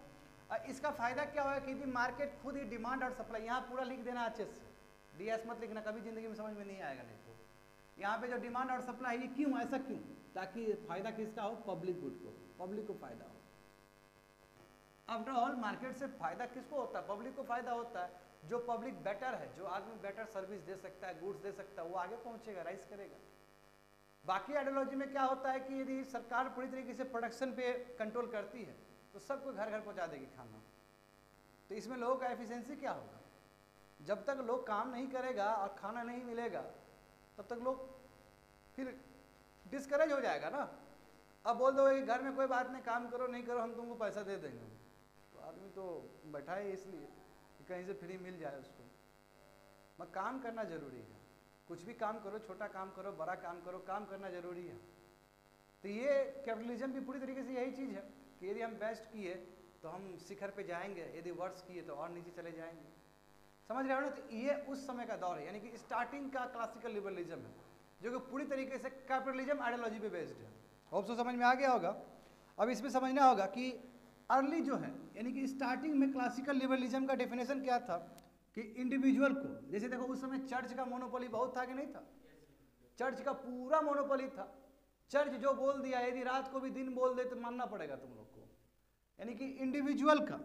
Speaker 1: इसका फायदा क्या होगा कि मार्केट खुद ही डिमांड और सप्लाई, यहाँ पूरा लिख देना अच्छे से, डीएस मत लिखना, कभी जिंदगी में समझ में नहीं आएगा नहीं तो। यहाँ पे जो डिमांड और सप्लाई, ये क्यों, ऐसा क्यों, ताकि फायदा किसका हो, पब्लिक गुड को, पब्लिक को फायदा हो। आफ्टर ऑल मार्केट से फायदा किसको होता है, पब्लिक को फायदा होता है। जो पब्लिक बेटर है, जो आदमी बेटर सर्विस दे सकता है, गुड्स दे सकता है, वो आगे पहुंचेगा, राइज करेगा। बाकी आइडियोलॉजी में क्या होता है कि यदि सरकार पूरी तरीके से प्रोडक्शन पे कंट्रोल करती है तो सबको घर घर पहुंचा देगी खाना, तो इसमें लोगों का एफिशिएंसी क्या होगा। जब तक लोग काम नहीं करेगा और खाना नहीं मिलेगा तब तक लोग फिर डिस्करेज हो जाएगा ना। अब बोल दो कि घर में कोई बात नहीं, काम करो नहीं करो हम तुमको पैसा दे देंगे, तो आदमी तो बैठा है इसलिए कि कहीं से फ्री मिल जाए उसको। मगर काम करना जरूरी है, कुछ भी काम करो, छोटा काम करो, बड़ा काम करो, काम करना जरूरी है। तो ये कैपिटलिज्म भी पूरी तरीके से यही चीज़ है कि यदि हम बेस्ट किए तो हम शिखर पे जाएंगे, यदि वर्ष किए तो और नीचे चले जाएंगे। समझ रहे हो ना। तो ये उस समय का दौर है, यानी कि स्टार्टिंग का क्लासिकल लिबरलिज्म है जो कि पूरी तरीके से कैपिटलिज्म आइडियोलॉजी पे बेस्ड है। होप सो समझ में आ गया होगा। अब इसमें समझना होगा कि अर्ली जो है, यानी कि स्टार्टिंग में क्लासिकल लिबरलिज्म का डेफिनेशन क्या था कि इंडिविजुअल को, जैसे देखो उस समय चर्च का मोनोपोली बहुत था कि नहीं था, चर्च का पूरा मोनोपोली था। चर्च जो बोल दिया, यदि रात को भी दिन बोल दे तो मानना पड़ेगा तुम लोग को। यानी कि इंडिविजुअल का,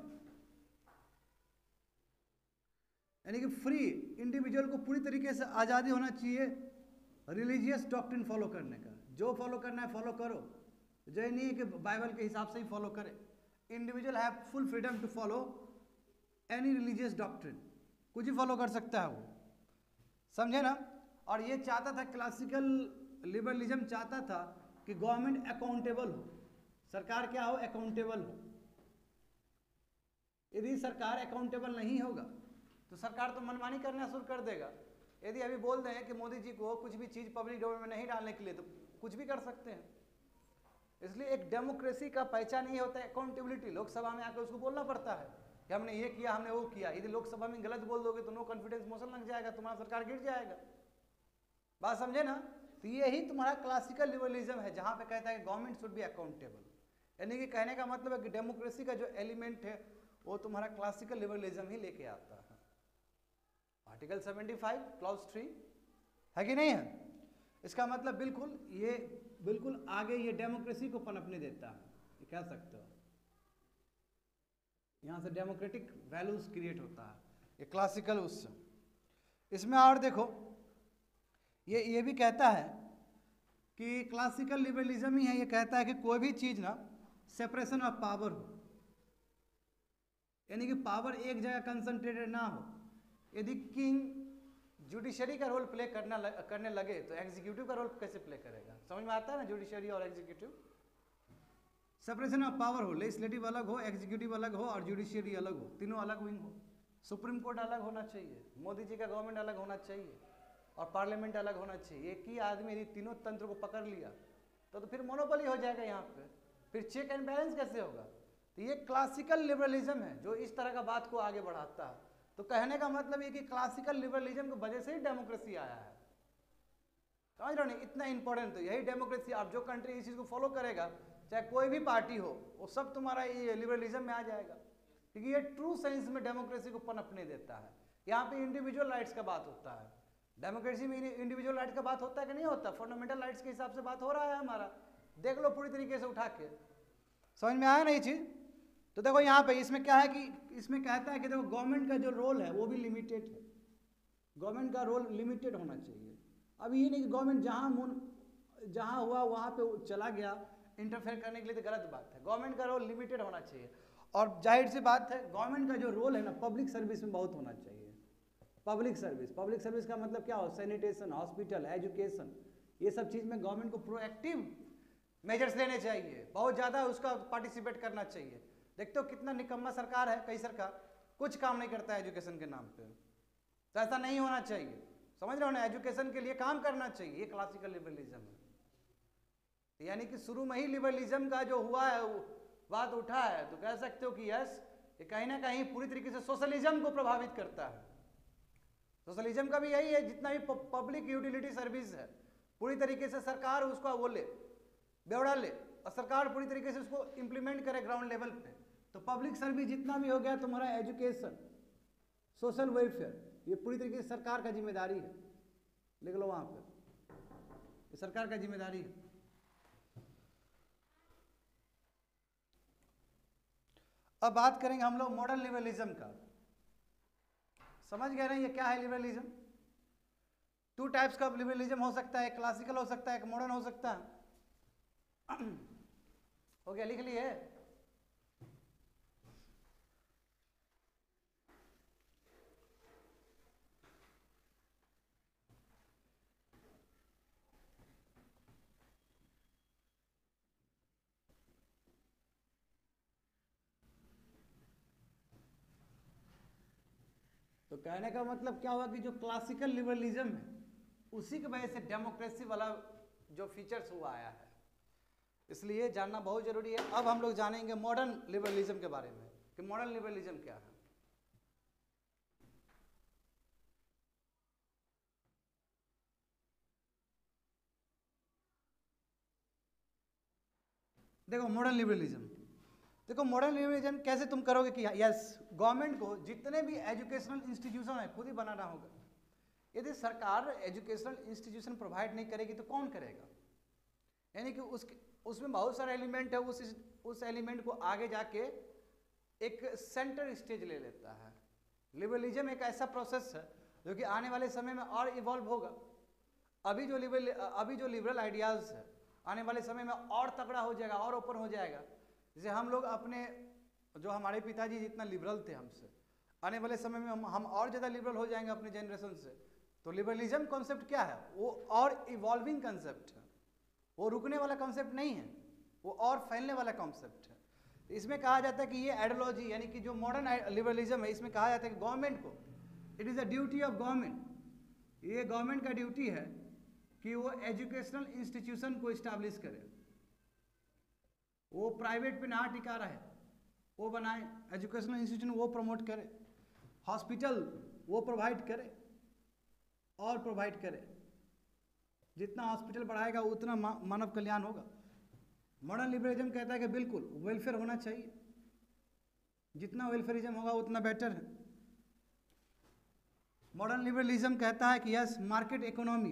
Speaker 1: यानी कि फ्री इंडिविजुअल को पूरी तरीके से आज़ादी होना चाहिए रिलीजियस डॉक्ट्रिन फॉलो करने का। जो फॉलो करना है फॉलो करो, जो नहीं है कि बाइबल के हिसाब से ही फॉलो करे। Individual have full freedom to follow any religious doctrine, कुछ ही फॉलो कर सकता है वो, समझे ना। और ये चाहता था, क्लासिकल लिबरलिज्म चाहता था कि गवर्नमेंट अकाउंटेबल हो, सरकार क्या हो, अकाउंटेबल हो। यदि सरकार अकाउंटेबल नहीं होगा तो सरकार तो मनमानी करना शुरू कर देगा। यदि अभी बोल दें कि मोदी जी को कुछ भी चीज़ पब्लिक डोमेन में नहीं डालने के लिए, तो कुछ भी कर सकते हैं। इसलिए एक डेमोक्रेसी का पहचान ये होता है अकाउंटेबिलिटी। लोकसभा में आकर उसको बोलना पड़ता है कि हमने ये किया, हमने वो किया। यदि लोकसभा में गलत बोल दोगे तो नो कॉन्फिडेंस मोशन लग जाएगा, तुम्हारा सरकार गिर जाएगा। बात समझे ना। तो यही तुम्हारा क्लासिकल लिबरलिज्म है, जहां पे कहता है कि गवर्नमेंट शुड बी अकाउंटेबल। यानी कि कहने का मतलब है कि डेमोक्रेसी का जो एलिमेंट है वो तुम्हारा क्लासिकल लिबरलिज्म ही लेके आता है। आर्टिकल 75 क्लॉज 3 है कि नहीं है। इसका मतलब बिल्कुल ये बिल्कुल आगे ये डेमोक्रेसी को पनपने देता है, ये कह सकते हो। यहाँ से डेमोक्रेटिक वैल्यूज क्रिएट होता है, ये क्लासिकल उससे। इसमें और देखो ये भी कहता है कि क्लासिकल लिबरलिज्म ही है, ये कहता है कि कोई भी चीज़ ना सेपरेशन ऑफ पावर हो, यानी कि पावर एक जगह कंसंट्रेटेड ना हो। यदि किंग जुडिशरी का रोल प्ले करने लगे तो एग्जीक्यूटिव का रोल कैसे प्ले करेगा, समझ में आता है ना। जुडिशरी और एग्जीक्यूटिव, सेपरेशन ऑफ पावर हो, लेजिस्लेटिव अलग हो, एग्जीक्यूटिव अलग हो और जुडिशरी अलग हो, तीनों अलग विंग हो। सुप्रीम कोर्ट अलग होना चाहिए, मोदी जी का गवर्नमेंट अलग होना चाहिए और पार्लियामेंट अलग होना चाहिए। एक ही आदमी यदि तीनों तंत्र को पकड़ लिया तो फिर मोनोपोली हो जाएगा यहाँ पे, फिर चेक एंड बैलेंस कैसे होगा। तो ये क्लासिकल लिबरलिज्म है जो इस तरह का बात को आगे बढ़ाता है। तो कहने का मतलब ये कि क्लासिकल लिबरलिज्म की वजह से ही डेमोक्रेसी आया है, समझ रहे हो। इतना इंपॉर्टेंट तो यही डेमोक्रेसी। आप जो कंट्री इस चीज़ को फॉलो करेगा, चाहे कोई भी पार्टी हो, वो सब तुम्हारा ये लिबरलिज्म में आ जाएगा, क्योंकि ये ट्रू सेंस में डेमोक्रेसी को पनपने देता है। यहाँ पे इंडिविजुअल राइट्स का बात होता है, डेमोक्रेसी में इंडिविजुअल राइट का बात होता है कि नहीं होता। फंडामेंटल राइट्स के हिसाब से बात हो रहा है हमारा, देख लो पूरी तरीके से उठा के। समझ में आया ना ये चीज़। तो देखो यहाँ पे इसमें क्या है कि इसमें कहता है कि देखो गवर्नमेंट का जो रोल है वो भी लिमिटेड है, गवर्नमेंट का रोल लिमिटेड होना चाहिए। अब ये नहीं कि गवर्नमेंट जहाँ हुआ वहाँ पे चला गया इंटरफेयर करने के लिए, तो गलत बात है। गवर्नमेंट का रोल लिमिटेड होना चाहिए और जाहिर सी बात है गवर्नमेंट का जो रोल है ना पब्लिक सर्विस में बहुत होना चाहिए। पब्लिक सर्विस का मतलब क्या हो, सैनिटेशन, हॉस्पिटल, एजुकेशन, ये सब चीज़ में गवर्नमेंट को प्रोएक्टिव मेजर्स लेने चाहिए, बहुत ज़्यादा उसका पार्टिसिपेट करना चाहिए। देखते हो कितना निकम्मा सरकार है, कई सरकार कुछ काम नहीं करता है एजुकेशन के नाम पे, तो ऐसा नहीं होना चाहिए, समझ रहे हो ना। एजुकेशन के लिए काम करना चाहिए, ये क्लासिकल लिबरलिज्म है। यानी कि शुरू में ही लिबरलिज्म का जो हुआ है बात उठा है, तो कह सकते हो कि यस, ये कहीं ना कहीं पूरी तरीके से सोशलिज्म को प्रभावित करता है। सोशलिज्म का भी यही है, जितना भी पब्लिक यूटिलिटी सर्विस है पूरी तरीके से सरकार उसका वो ले, ब्यौरा ले और सरकार पूरी तरीके से उसको इम्प्लीमेंट करे ग्राउंड लेवल पे, तो पब्लिक सर्विस जितना भी हो गया तुम्हारा, एजुकेशन, सोशल वेलफेयर, ये पूरी तरीके से सरकार का जिम्मेदारी है। लिख लो वहां पर, ये सरकार का जिम्मेदारी है। अब बात करेंगे हम लोग मॉडर्न लिबरलिज्म का। समझ गए ना ये क्या है लिबरलिज्म? टू टाइप्स का लिबरलिज्म हो सकता है, एक क्लासिकल हो सकता है, एक मॉडर्न हो सकता है। हो गया, लिख लिए? तो कहने का मतलब क्या हुआ कि जो क्लासिकल लिबरलिज्म है उसी की वजह से डेमोक्रेसी वाला जो फीचर्स हुआ आया है, इसलिए जानना बहुत जरूरी है। अब हम लोग जानेंगे मॉडर्न लिबरलिज्म के बारे में कि मॉडर्न लिबरलिज्म क्या है। देखो मॉडर्न लिबरलिज्म, देखो मॉडर्न लिबरलिज्म कैसे तुम करोगे कि यस, गवर्नमेंट को जितने भी एजुकेशनल इंस्टीट्यूशन है खुद ही बनाना होगा। यदि सरकार एजुकेशनल इंस्टीट्यूशन प्रोवाइड नहीं करेगी तो कौन करेगा? यानी कि उसमें बहुत सारे एलिमेंट है, उस एलिमेंट को आगे जाके एक सेंटर स्टेज ले लेता है। लिबरलिज्म एक ऐसा प्रोसेस है जो कि आने वाले समय में और इवॉल्व होगा। अभी जो लिबरल आइडियाज है आने वाले समय में और तगड़ा हो जाएगा और ओपन हो जाएगा। जैसे हम लोग अपने, जो हमारे पिताजी जितना लिबरल थे हमसे, आने वाले समय में हम और ज़्यादा लिबरल हो जाएंगे अपने जनरेशन से। तो लिबरलिज्म कॉन्सेप्ट क्या है? वो और इवॉल्विंग कॉन्सेप्ट है, वो रुकने वाला कॉन्सेप्ट नहीं है, वो और फैलने वाला कॉन्सेप्ट है। इसमें कहा जाता है कि ये आइडियोलॉजी यानी कि जो मॉडर्न लिबरलिज्म है, इसमें कहा जाता है कि गवर्नमेंट को, it is a duty of government, ये गवर्नमेंट का ड्यूटी है कि वो एजुकेशनल इंस्टीट्यूशन को इस्टेब्लिश करे, वो प्राइवेट पे ना टिका रहे, वो बनाए एजुकेशनल इंस्टीट्यूशन, वो प्रमोट करे, हॉस्पिटल वो प्रोवाइड करे और प्रोवाइड करे। जितना हॉस्पिटल बढ़ाएगा उतना मानव कल्याण होगा। मॉडर्न लिबरलिज्म कहता है कि बिल्कुल वेलफेयर होना चाहिए, जितना वेलफेयरिज्म होगा उतना बेटर है। मॉडर्न लिबरलिज्म कहता है कि यस, मार्केट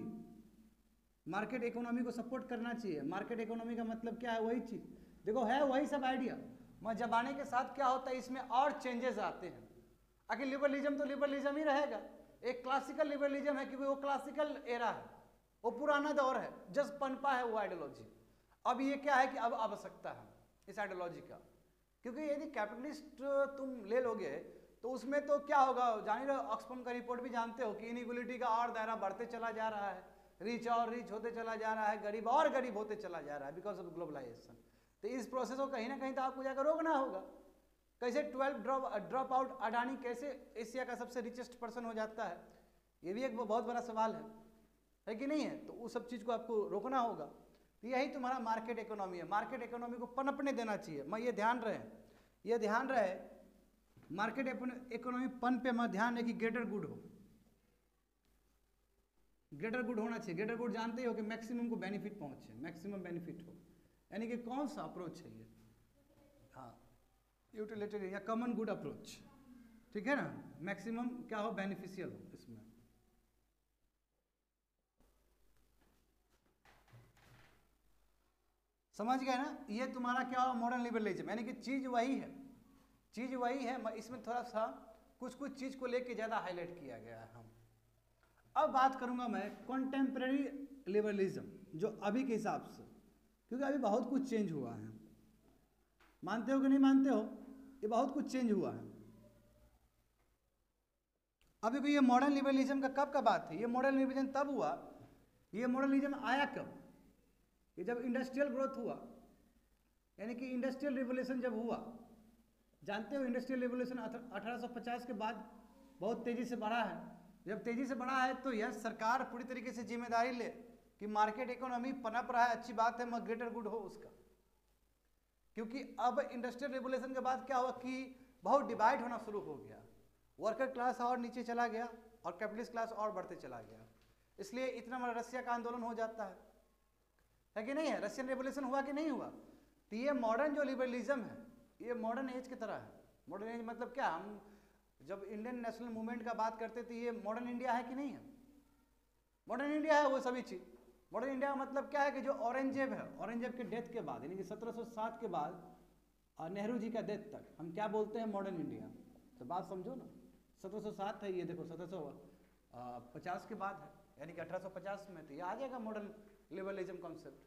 Speaker 1: इकोनॉमी को सपोर्ट करना चाहिए। मार्केट इकोनॉमी का मतलब क्या है? वही चीज, देखो है वही सब आइडिया, मगर जमाने के साथ क्या होता है इसमें और चेंजेस आते हैं। आखिर लिबरलिज्म तो लिबरलिज्म ही रहेगा। एक क्लासिकल लिबरलिज्म है क्योंकि वो क्लासिकल एरा है, वो पुराना दौर है, जस्ट पनपा है वो आइडियोलॉजी। अब ये क्या है कि अब आवश्यकता है इस आइडियोलॉजी का, क्योंकि यदि कैपिटलिस्ट तुम ले लोगे तो उसमें तो क्या होगा, जान रहे हो, ऑक्सफैम का रिपोर्ट भी जानते हो कि इनइक्वालिटी का और दायरा बढ़ते चला जा रहा है, रिच और रिच होते चला जा रहा है, गरीब और गरीब होते चला जा रहा है बिकॉज ऑफ ग्लोबलाइजेशन। तो इस प्रोसेस को कहीं ना कहीं तो आपको जाकर रोकना होगा। कैसे 12 ड्रॉप आउट अडानी कैसे एशिया का सबसे रिचेस्ट पर्सन हो जाता है, ये भी एक बहुत बड़ा सवाल है कि नहीं है? तो उस सब चीज़ को आपको रोकना होगा। तो यही तुम्हारा मार्केट इकोनॉमी है। मार्केट इकोनॉमी को पनपने देना चाहिए। मैं ये ध्यान रहे मार्केट इकोनॉमी पन पे मैं ध्यान है कि ग्रेटर गुड हो, ग्रेटर गुड होना चाहिए। ग्रेटर गुड जानते ही हो कि मैक्सिमम को बेनिफिट पहुंचे, मैक्सिमम बेनिफिट हो, यानी कि कौन सा अप्रोच है ये? हाँ, यूटिलिटेरियन या कॉमन गुड अप्रोच, ठीक है ना? मैक्सिमम क्या हो, बेनिफिशियल हो इसमें। समझ गए ना? ये तुम्हारा क्या हो, मॉडर्न लिबरलिज्म, यानी कि चीज वही है, इसमें थोड़ा सा कुछ चीज को लेके ज्यादा हाईलाइट किया गया है। हम अब बात करूंगा मैं कॉन्टेम्परेरी लिबरलिज्म, जो अभी के हिसाब से, क्योंकि अभी बहुत कुछ चेंज हुआ है। मानते हो कि नहीं मानते हो? ये बहुत कुछ चेंज हुआ है। अभी भी ये मॉडर्न लिबरलिज्म का कब का बात है? ये मॉडर्न लिबरलिज्म तब हुआ, ये मॉडर्न लिबरलिज्म आया कब? ये जब इंडस्ट्रियल ग्रोथ हुआ, यानी कि इंडस्ट्रियल रिवोल्यूशन जब हुआ। जानते हो इंडस्ट्रियल रिवोल्यूशन 1850 के बाद बहुत तेजी से बढ़ा है। जब तेजी से बढ़ा है तो यह सरकार पूरी तरीके से जिम्मेदारी ले कि मार्केट इकोनॉमी पनप रहा है, अच्छी बात है, मगर ग्रेटर गुड हो उसका। क्योंकि अब इंडस्ट्रियल रिवोल्यूशन के बाद क्या हुआ कि बहुत डिवाइड होना शुरू हो गया, वर्कर क्लास और नीचे चला गया और कैपिटलिस्ट क्लास और बढ़ते चला गया। इसलिए इतना बड़ा रशिया का आंदोलन हो जाता है कि नहीं है? रशियन रिवोल्यूशन हुआ कि नहीं हुआ? तो ये मॉडर्न जो लिबरलिज्म है ये मॉडर्न एज की तरह है। मॉडर्न एज मतलब क्या, हम जब इंडियन नेशनल मूवमेंट का बात करते थे, ये मॉडर्न इंडिया है कि नहीं है? मॉडर्न इंडिया है वो सभी चीज। मॉडर्न इंडिया का मतलब क्या है कि जो औरंगजेब है, औरंगजेब के डेथ के बाद, यानी कि 1707 के बाद नेहरू जी का डेथ तक हम क्या बोलते हैं, मॉडर्न इंडिया। तो बात समझो ना, 1707 है, ये देखो 1750 के बाद है, यानी कि 1850 में, तो ये आ जाएगा मॉडर्न लिबरलिज्म कॉन्सेप्ट।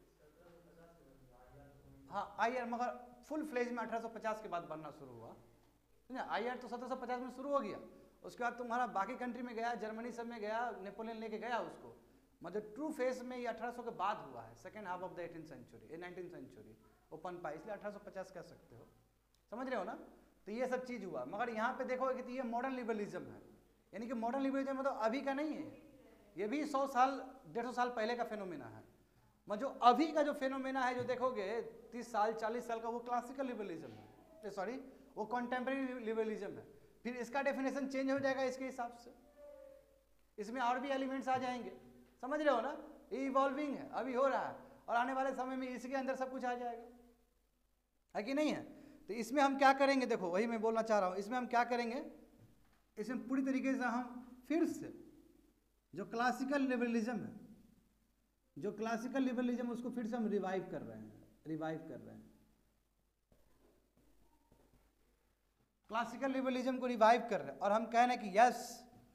Speaker 1: हाँ IR, मगर फुल फ्लेज में 1850 के बाद बनना शुरू हुआ। IR तो 1750 में शुरू हो गया, उसके बाद तुम्हारा बाकी कंट्री में गया, जर्मनी सब में गया, नेपोलियन लेके गया उसको, मतलब ट्रू फेस में ये 1800 के बाद हुआ है, second half of the 18th century, 19th century ओपन पाई, इसलिए 1850 कह सकते हो, समझ रहे हो ना। तो ये सब चीज़ हुआ, मगर यहाँ पे देखोगे कि ये मॉडर्न लिबरलिज्म है, यानी कि मॉडर्न लिबरलिज्म मतलब अभी का नहीं है, ये भी 100 साल 150 साल पहले का फेनोमेना है। मतलब जो अभी का जो फेनोमेना है, जो देखोगे 30 साल 40 साल का, वो क्लासिकल लिबरलिज्म है, सॉरी वो कॉन्टेम्प्रेरी लिबरलिज्म है। फिर इसका डेफिनेशन चेंज हो जाएगा इसके हिसाब से, इसमें और भी एलिमेंट्स आ जाएंगे, समझ रहे हो ना। ये इवॉल्विंग है, अभी हो रहा है, और आने वाले समय में इसके अंदर सब कुछ आ जाएगा, है कि नहीं है। तो इसमें हम क्या करेंगे, देखो वही मैं बोलना चाह रहा हूँ, इसमें हम क्या करेंगे, इसमें पूरी तरीके से हम फिर से जो क्लासिकल लिबरलिज्म है, जो क्लासिकल लिबरलिज्म, उसको फिर से हम रिवाइव कर रहे हैं, क्लासिकल लिबरलिज्म को रिवाइव कर रहे हैं, और हम कह रहे हैं कि यस,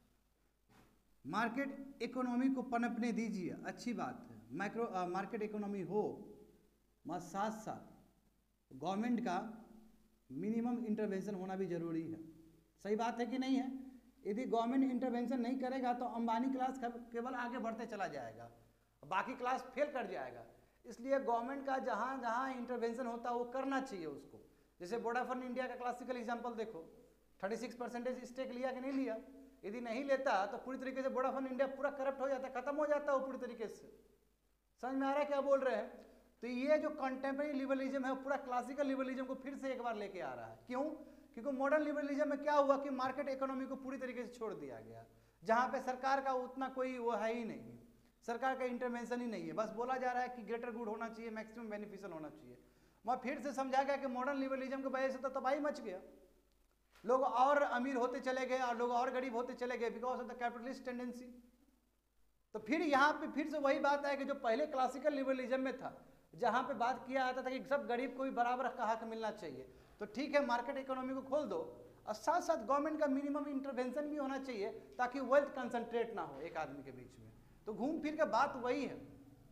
Speaker 1: मार्केट इकोनॉमी को पनपने दीजिए, अच्छी बात है, मार्केट इकोनॉमी हो, मगर साथ साथ गवर्नमेंट का मिनिमम इंटरवेंशन होना भी जरूरी है। सही बात है कि नहीं है। यदि गवर्नमेंट इंटरवेंशन नहीं करेगा तो अंबानी क्लास केवल आगे बढ़ते चला जाएगा, बाकी क्लास फेल कर जाएगा। इसलिए गवर्नमेंट का जहाँ जहाँ इंटरवेंशन होता है वो करना चाहिए उसको। जैसे वोडाफोन इंडिया का क्लासिकल एग्जांपल देखो, 36% स्टेक लिया कि नहीं लिया। यदि नहीं लेता तो पूरी तरीके से वोडाफोन इंडिया पूरा करप्ट हो जाता, खत्म हो जाता वो पूरी तरीके से। समझ में आ रहा है क्या बोल रहे हैं। तो ये जो कंटेम्प्रेरी लिबरलिज्म है, पूरा क्लासिकल लिबरलिज्म को फिर से एक बार लेके आ रहा है। क्यों? क्योंकि मॉडर्न लिबरलिज्म में क्या हुआ कि मार्केट इकोनॉमी को पूरी तरीके से छोड़ दिया गया, जहाँ पे सरकार का उतना कोई वो है ही नहीं, सरकार का इंटरवेंशन ही नहीं है। बस बोला जा रहा है कि ग्रेटर गुड होना चाहिए, मैक्सिमम बेनिफिशियल होना चाहिए। मैं फिर से समझा गया कि मॉडर्न लिबरलिज्म की वजह से तो तबाही मच गया, लोग और अमीर होते चले गए और लोग और गरीब होते चले गए, because of the capitalist tendency. तो फिर यहाँ पे फिर से वही बात है कि जो पहले क्लासिकल लिबरलिज्म में था, जहाँ पे बात किया जाता था कि सब गरीब को भी बराबर का हक मिलना चाहिए, तो ठीक है मार्केट इकोनॉमी को खोल दो, और साथ साथ गवर्नमेंट का मिनिमम इंटरवेंशन भी होना चाहिए, ताकि वेल्थ कंसंट्रेट ना हो एक आदमी के बीच में। तो घूम फिर के बात वही है,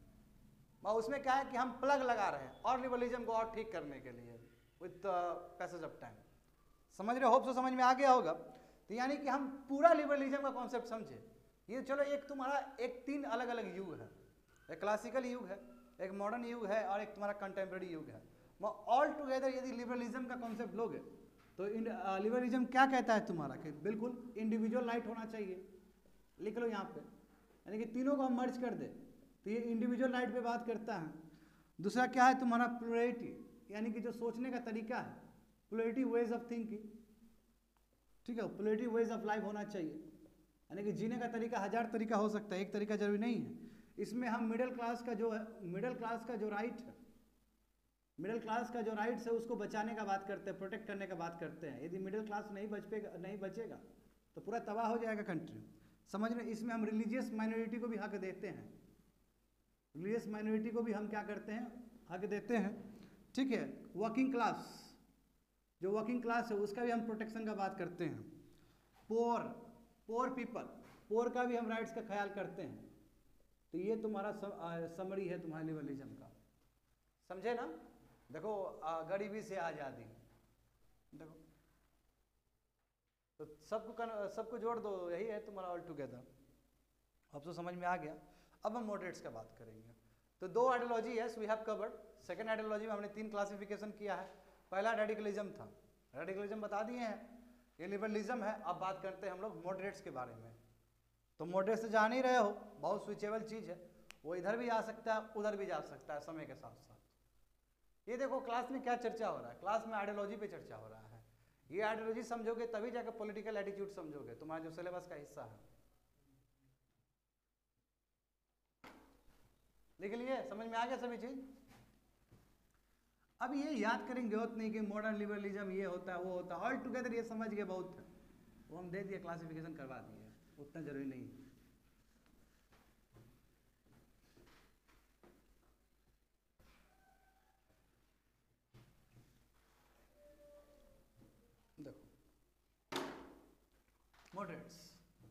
Speaker 1: उसमें क्या है कि हम प्लग लगा रहे हैं और लिबरलिज्म को और ठीक करने के लिए विद पैसेज ऑफ टाइम। समझ रहे हो? होप सो समझ में आ गया होगा। तो यानी कि हम पूरा लिबरलिज्म का कॉन्सेप्ट समझे। ये चलो एक तुम्हारा एक 3 अलग अलग युग है, एक क्लासिकल युग है, एक मॉडर्न युग है, और एक तुम्हारा कंटेम्प्रेरी युग है। ऑल टुगेदर यदि लिबरलिज्म का कॉन्सेप्ट लोगे तो लिबरलिज्म क्या कहता है तुम्हारा कि बिल्कुल इंडिविजुअल राइट होना चाहिए। लिख लो यहाँ पे, यानी कि तीनों को हम मर्ज कर दे तो ये इंडिविजुअल राइट पे बात करता है। दूसरा क्या है तुम्हारा प्लुरलिटी, यानी कि जो सोचने का तरीका है, प्लुरलिटी वेज ऑफ थिंकिंग, ठीक है, प्लुरलिटी वेज ऑफ लाइफ होना चाहिए, यानी कि जीने का तरीका 1000 तरीका हो सकता है, एक तरीका जरूरी नहीं है। इसमें हम मिडिल क्लास का जो है, मिडिल क्लास का जो राइट है, मिडिल क्लास का जो राइट्स है उसको बचाने का बात करते हैं, प्रोटेक्ट करने का बात करते हैं। यदि मिडिल क्लास नहीं बचेगा तो पूरा तबाह हो जाएगा कंट्री। समझ रहे? इसमें हम रिलीजियस माइनॉरिटी को भी हक देते हैं, रिलीजियस माइनॉरिटी को भी हम क्या करते हैं, हक देते हैं, ठीक है। वर्किंग क्लास, जो वर्किंग क्लास है उसका भी हम प्रोटेक्शन का बात करते हैं। पोअर पीपल, पोअर का भी हम राइट्स का ख्याल करते हैं। तो ये तुम्हारा समरी है तुम्हारे लिबरलिज्म का, समझे ना। देखो गरीबी से आज़ादी, देखो तो सबको जोड़ दो, यही है तुम्हारा ऑल टुगेदर। अब तो समझ में आ गया। अब हम मॉडरेट्स का बात करेंगे। तो 2 आइडियोलॉजी है we have covered. Second ideology में हमने 3 क्लासिफिकेशन किया है। पहला रेडिकलिज्म था, रेडिकलिज्म बता दिए हैं, ये लिबरलिज्म है। अब बात करते हैं हम लोग मॉडरेट्स के बारे में। तो मॉडरेट्स से जान ही रहे हो, बहुत स्विचेबल चीज़ है, वो इधर भी आ सकता है उधर भी जा सकता है समय के साथ साथ। ये देखो क्लास में क्या चर्चा हो रहा है, क्लास में आइडियोलॉजी पे चर्चा हो रहा है। ये आइडियोलॉजी समझोगे तभी जाकर पॉलिटिकल एटीट्यूड समझोगे, तुम्हारा जो सिलेबस का हिस्सा है। लिख लिए? समझ में आ गया सभी चीज? अब ये याद करेंगे जरूरत नहीं कि मॉडर्न लिबरलिज्म ये होता है वो होता है, ऑल टुगेदर ये समझ गए बहुत है, वो हम दे दिए क्लासिफिकेशन करवा दिए, उतना जरूरी नहीं है। देखो मॉडरेट्स,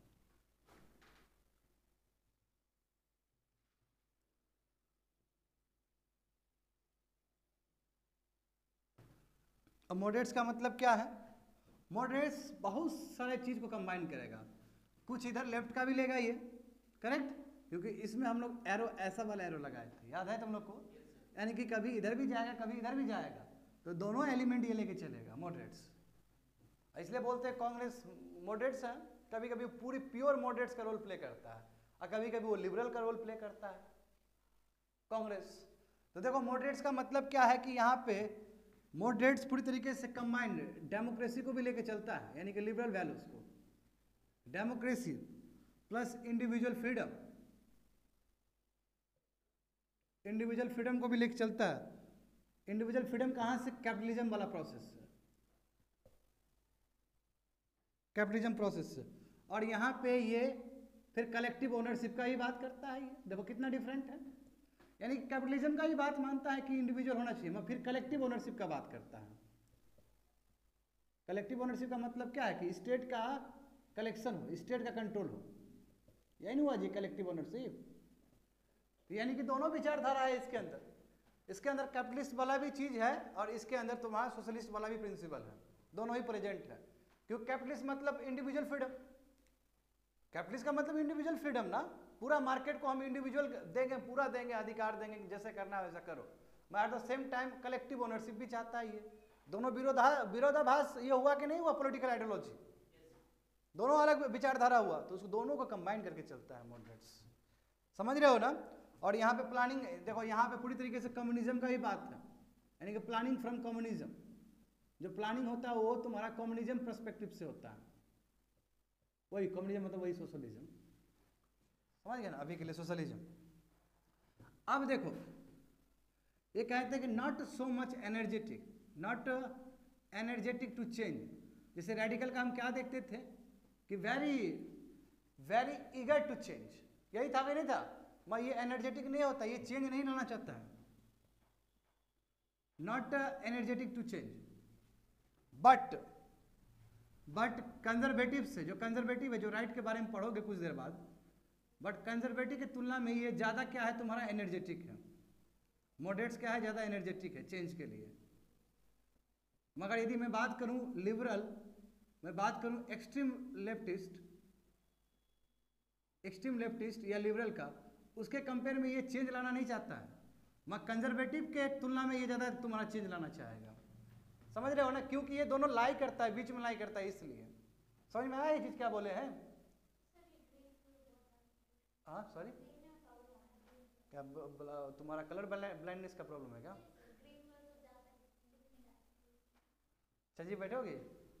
Speaker 1: अब मॉडरेट्स का मतलब क्या है? मॉडरेट्स बहुत सारे चीज को कंबाइन करेगा, कुछ इधर लेफ्ट का भी लेगा ये, करेक्ट, क्योंकि इसमें हम लोग एरो ऐसा वाला एरो लगाए थे, याद है तुम लोग को? यानी कि कभी इधर भी जाएगा कभी इधर भी जाएगा, तो दोनों एलिमेंट ये लेके चलेगा मॉडरेट्स। इसलिए बोलते हैं कांग्रेस मॉडरेट्स है, कभी कभी पूरी प्योर मॉडरेट्स का रोल प्ले करता है और कभी कभी वो लिबरल का रोल प्ले करता है कांग्रेस। तो देखो मॉडरेट्स का मतलब क्या है कि यहाँ पे मॉडरेट्स पूरी तरीके से कंबाइंड डेमोक्रेसी को भी लेके चलता है, यानी कि लिबरल वैल्यूज को, democracy plus individual freedom, individual freedom को भी लेके चलता है। इंडिविजुअल फ्रीडम कहाँ से? कैपिटलिज्म वाला प्रोसेस से, कैपिटलिज्म प्रोसेस से। और यहाँ पे ये फिर कलेक्टिव ओनरशिप का ही बात करता है, ये देखो कितना डिफरेंट है, यानी कैपिटलिज्म का ही बात मानता है कि इंडिविजुअल होना चाहिए, मगर फिर कलेक्टिव ओनरशिप का बात करता है। कलेक्टिव ओनरशिप का मतलब क्या है कि स्टेट का कलेक्शन हो, स्टेट का कंट्रोल हो, यही नहीं हुआ जी कलेक्टिव ओनरशिप। यानी कि दोनों विचारधारा है इसके अंदर, इसके अंदर कैपिटलिस्ट वाला भी चीज है और इसके अंदर तुम्हारा सोशलिस्ट वाला भी प्रिंसिपल है, दोनों ही प्रेजेंट है। क्योंकि कैपिटलिस्ट मतलब इंडिविजुअल फ्रीडम, कैपिटलिस्ट का मतलब इंडिविजुअल फ्रीडम ना, पूरा मार्केट को हम इंडिविजुअल देंगे, पूरा देंगे, अधिकार देंगे, जैसे करना है वैसा करो। मैं at the same time collective ownership भी चाहता है। ये दोनों विरोधाभास ये हुआ कि नहीं हुआ? पॉलिटिकल आइडियोलॉजी दोनों अलग विचारधारा हुआ, तो उसको दोनों को कंबाइन करके चलता है मॉडरेट्स, समझ रहे हो ना। और यहाँ पे प्लानिंग देखो, यहाँ पे पूरी तरीके से कम्युनिज्म का ही बात है, यानी कि प्लानिंग फ्रॉम कम्युनिज्म, जो प्लानिंग होता है वो तुम्हारा कम्युनिज्म पर्सपेक्टिव से होता है, वही कम्युनिज्म मतलब वही सोशलिज्म, समझ गए ना। अभी के लिए सोशलिज्म। अब देखो ये कहते हैं कि not so much energetic, not energetic to change. जैसे रेडिकल का हम क्या देखते थे कि very very eager to change, यही था कि नहीं था? मैं ये एनर्जेटिक नहीं होता, ये चेंज नहीं लाना चाहता है, not energetic to change. But conservative से, जो कंजर्वेटिव है, जो राइट के बारे में पढ़ोगे कुछ देर बाद, बट कंजर्वेटिव की तुलना में ये ज़्यादा क्या है तुम्हारा? एनर्जेटिक है। मॉडरेट्स क्या है? ज़्यादा एनर्जेटिक है चेंज के लिए। मगर यदि मैं बात करूं लिबरल, मैं बात करूं एक्सट्रीम लेफ्टिस्ट या लिबरल का, उसके कंपेयर में ये चेंज लाना नहीं चाहता है, मगर कंजर्वेटिव के तुलना में ये ज़्यादा तुम्हारा चेंज लाना चाहेगा, समझ रहे हो ना। क्योंकि ये दोनों लाई करता है, बीच में लाई करता है, इसलिए समझ में आया ये चीज़ क्या बोले हैं? हाँ सॉरी, क्या तुम्हारा कलर ब्लाइंडनेस का प्रॉब्लम है क्या? अच्छा जी बैठोगे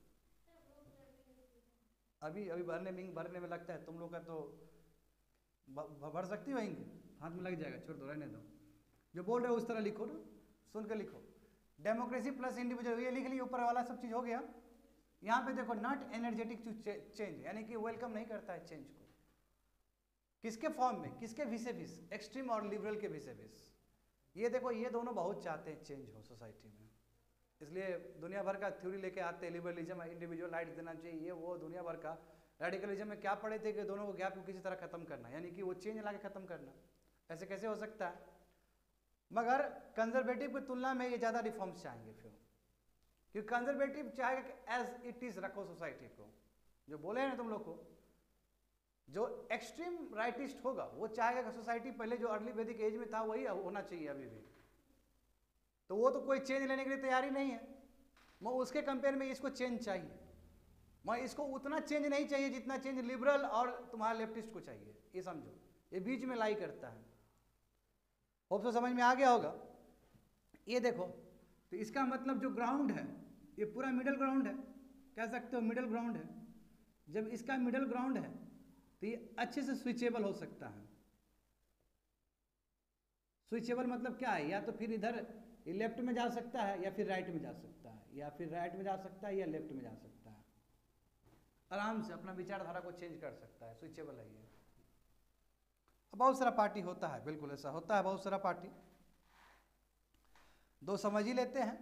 Speaker 1: अभी भरने में लगता है तुम लोग का, तो भर सकती हो, हाथ में लग जाएगा, छोड़ दो, रहने दो। जो बोल रहे हो उस तरह लिखो ना, सुन के लिखो। डेमोक्रेसी प्लस इंडिविजुअल, ये लिख लिया, ऊपर वाला सब चीज हो गया। यहाँ पे देखो नॉट एनर्जेटिक टू चेंज, यानी कि वेलकम नहीं करता है चेंज को। किसके फॉर्म में? किसके विसे विस? एक्सट्रीम और लिबरल के विसे विस। ये देखो ये दोनों बहुत चाहते हैं चेंज हो सोसाइटी में, इसलिए दुनिया भर का थ्योरी लेके आते हैं, लिबरलिज्म इंडिविजुअल राइट देना चाहिए, ये वो दुनिया भर का। रेडिकलिज्म में क्या पढ़े थे कि दोनों को गैप को किसी तरह खत्म करना, यानी कि वो चेंज ला के खत्म करना। ऐसे कैसे हो सकता है? मगर कंजर्वेटिव की तुलना में ये ज़्यादा रिफॉर्म्स चाहेंगे फिर, क्योंकि कंजर्वेटिव चाहेगा कि एज इट इज रखो सोसाइटी को। जो बोले हैं ना तुम लोग को, जो एक्सट्रीम राइटिस्ट होगा वो चाहेगा कि सोसाइटी पहले जो अर्ली वैदिक एज में था वही होना चाहिए अभी भी, तो वो तो कोई चेंज लेने के लिए तैयार ही नहीं है। मैं उसके कंपेयर में इसको चेंज चाहिए, मैं इसको उतना चेंज नहीं चाहिए जितना चेंज लिबरल और तुम्हारा लेफ्टिस्ट को चाहिए। ये समझो, ये बीच में लाई करता है। होप तो समझ में आ गया होगा। ये देखो, तो इसका मतलब जो ग्राउंड है ये पूरा मिडिल ग्राउंड है, कह सकते हो मिडिल ग्राउंड है। जब इसका मिडिल ग्राउंड है तो ये अच्छे से स्विचेबल हो सकता है। स्विचेबल मतलब क्या है? या तो फिर इधर ये लेफ्ट में जा सकता है या फिर राइट में जा सकता है, या फिर राइट में जा सकता है या लेफ्ट में जा सकता है, आराम से अपना विचारधारा को चेंज कर सकता है, स्विचेबल है ये। बहुत सारा पार्टी होता है, बिल्कुल ऐसा होता है, बहुत सारा पार्टी। दो समझ ही लेते हैं।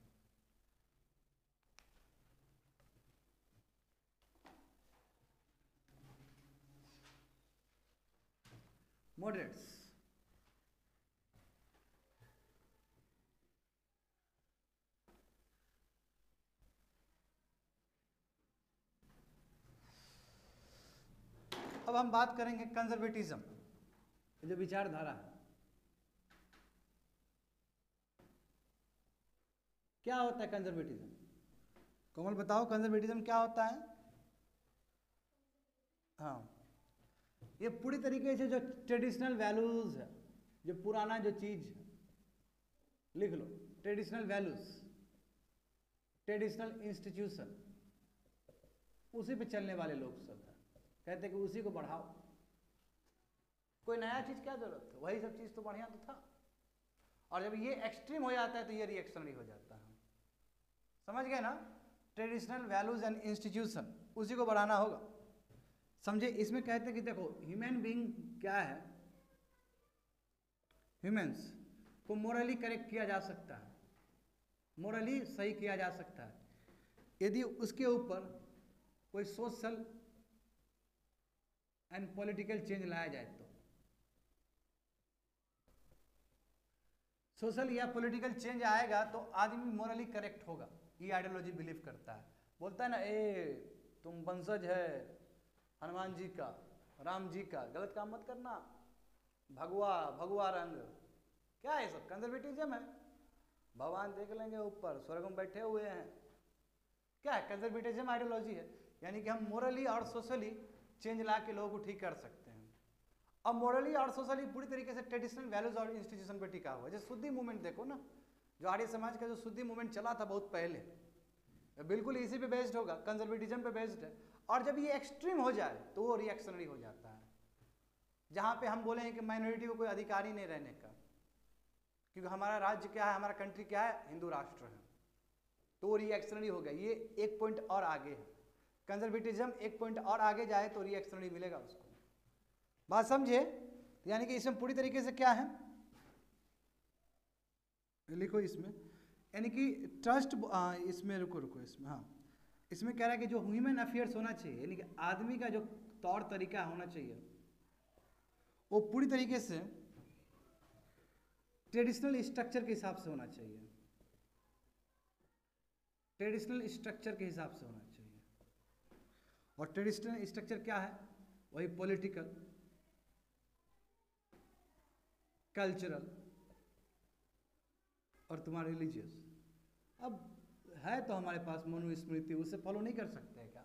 Speaker 1: मॉडरेट्स, अब हम बात करेंगे कंजर्वेटिज्म, जो विचारधारा है। क्या होता है कंजर्वेटिज्म? कोमल बताओ कंजर्वेटिज्म क्या होता है? हाँ, ये पूरी तरीके से जो ट्रेडिशनल वैल्यूज है, जो पुराना जो चीज है, लिख लो, ट्रेडिशनल वैल्यूज, ट्रेडिशनल इंस्टीट्यूशन, उसी पे चलने वाले लोग सब है। कहते कि उसी को बढ़ाओ, कोई नया चीज क्या जरूरत है, वही सब चीज तो बढ़िया तो था। और जब ये एक्सट्रीम हो जाता है तो ये रिएक्शनरी हो जाता है। समझ गए ना? ट्रेडिशनल वैल्यूज एंड इंस्टीट्यूशन, उसी को बढ़ाना होगा। समझे? इसमें कहते हैं कि देखो ह्यूमन बीइंग क्या है, ह्यूमंस को मोरली करेक्ट किया जा सकता है, मोरली सही किया जा सकता है यदि उसके ऊपर कोई सोशल एंड पॉलिटिकल चेंज लाया जाए तो। सोशल या पॉलिटिकल चेंज आएगा तो आदमी मोरली करेक्ट होगा, ये आइडियोलॉजी बिलीव करता है। बोलता है ना, ए तुम वंशज है हनुमान जी का, राम जी का, गलत काम मत करना, भगवा भगवा रंग, क्या है सब? कंजर्वेटिज्म है। भगवान देख लेंगे ऊपर स्वर्ग में बैठे हुए हैं, क्या है? कंजर्वेटिज्म आइडियोलॉजी है। यानी कि हम मोरली और सोशली चेंज ला के लोगों को ठीक कर सकते हैं। अब मोरली और सोशली पूरी तरीके से ट्रेडिशनल वैल्यूज और इंस्टीट्यूशन पर टिका हुआ है। जैसे शुद्धि मूवमेंट देखो ना, जो आर्य समाज का जो शुद्धि मूवमेंट चला था बहुत पहले, बिल्कुल इसी पे बेस्ड होगा, कंजर्वेटिज्म पे बेस्ड है। और जब ये एक्सट्रीम हो जाए तो वो रिएक्शनरी हो जाता है, जहाँ पे हम बोले हैं कि माइनॉरिटी को कोई अधिकार ही नहीं रहने का, क्योंकि हमारा राज्य क्या है, हमारा कंट्री क्या है, हिंदू राष्ट्र है, तो वो रिएक्शनरी हो गया। ये एक पॉइंट और आगे है, कंजर्वेटिज्म एक पॉइंट और आगे जाए तो रिएक्शनरी मिलेगा उसको। बात समझे? यानी कि इसमें पूरी तरीके से क्या है, लिखो इसमें, यानी कि ट्रस्ट, इसमें रुको इसमें, हाँ, इसमें कह रहा है कि जो ह्यूमन अफेयर्स होना चाहिए, यानी कि आदमी का जो तौर तरीका होना चाहिए, वो पूरी तरीके से ट्रेडिशनल स्ट्रक्चर के हिसाब से होना चाहिए, ट्रेडिशनल स्ट्रक्चर के हिसाब से होना चाहिए। और ट्रेडिशनल स्ट्रक्चर क्या है? वही पॉलिटिकल, कल्चरल और तुम्हारा रिलीजियस। अब है तो हमारे पास मनुस्मृति, उससे फॉलो नहीं कर सकते हैं क्या?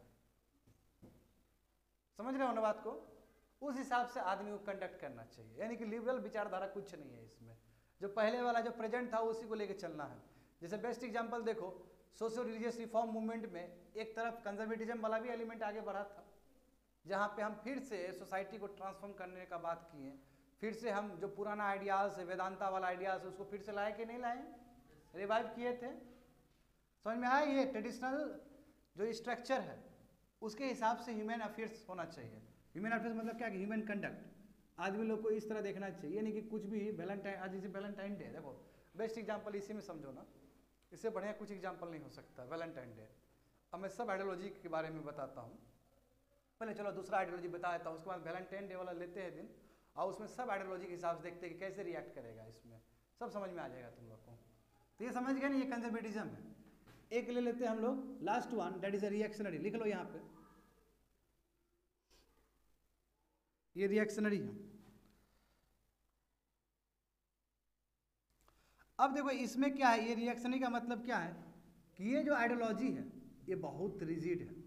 Speaker 1: समझ रहे हो ना बात को? उस हिसाब से आदमी को कंडक्ट करना चाहिए। यानी कि लिबरल विचारधारा कुछ नहीं है इसमें, जो पहले वाला जो प्रेजेंट था उसी को लेकर चलना है। जैसे बेस्ट एग्जांपल देखो, सोशो रिलीजियस रिफॉर्म मूवमेंट में एक तरफ कंजर्वेटिज्म वाला भी एलिमेंट आगे बढ़ा था, जहाँ पे हम फिर से सोसाइटी को ट्रांसफॉर्म करने का बात किए, फिर से हम जो पुराना आइडियाज है, वेदांता वाला आइडियाज है, उसको फिर से लाए कि नहीं लाए, रिवाइव किए थे। समझ में आया? ये ट्रेडिशनल जो स्ट्रक्चर है उसके हिसाब से ह्यूमन अफेयर्स होना चाहिए। ह्यूमन अफेयर्स मतलब क्या? ह्यूमन कंडक्ट, आदमी लोग को इस तरह देखना चाहिए। यानी कि कुछ भी वैलेंटाइन, आज जैसे वैलेंटाइन डे देखो, बेस्ट एग्जांपल इसी में समझो ना, इससे बढ़िया कुछ एग्जांपल नहीं हो सकता। वैलेंटाइन डे, अब मैं सब आइडियोलॉजी के बारे में बताता हूँ। पहले चलो दूसरा आइडियोलॉजी बता देता हूँ, उसके बाद वैलेंटाइन डे वाला लेते हैं दिन, और उसमें सब आइडियोलॉजी के हिसाब से देखते हैं कि कैसे रिएक्ट करेगा, इसमें सब समझ में आ जाएगा तुम लोग को। तो ये समझ गए ना, ये कंजर्वेटिज्म है। एक ले लेते हैं हम लोग, last one, that is a reactionary. लिख लो यहाँ पे, ये रिएक्शनरी है। अब देखो इसमें क्या है, ये रिएक्शनरी का मतलब क्या है कि ये जो आइडियोलॉजी है ये बहुत रिजिड है।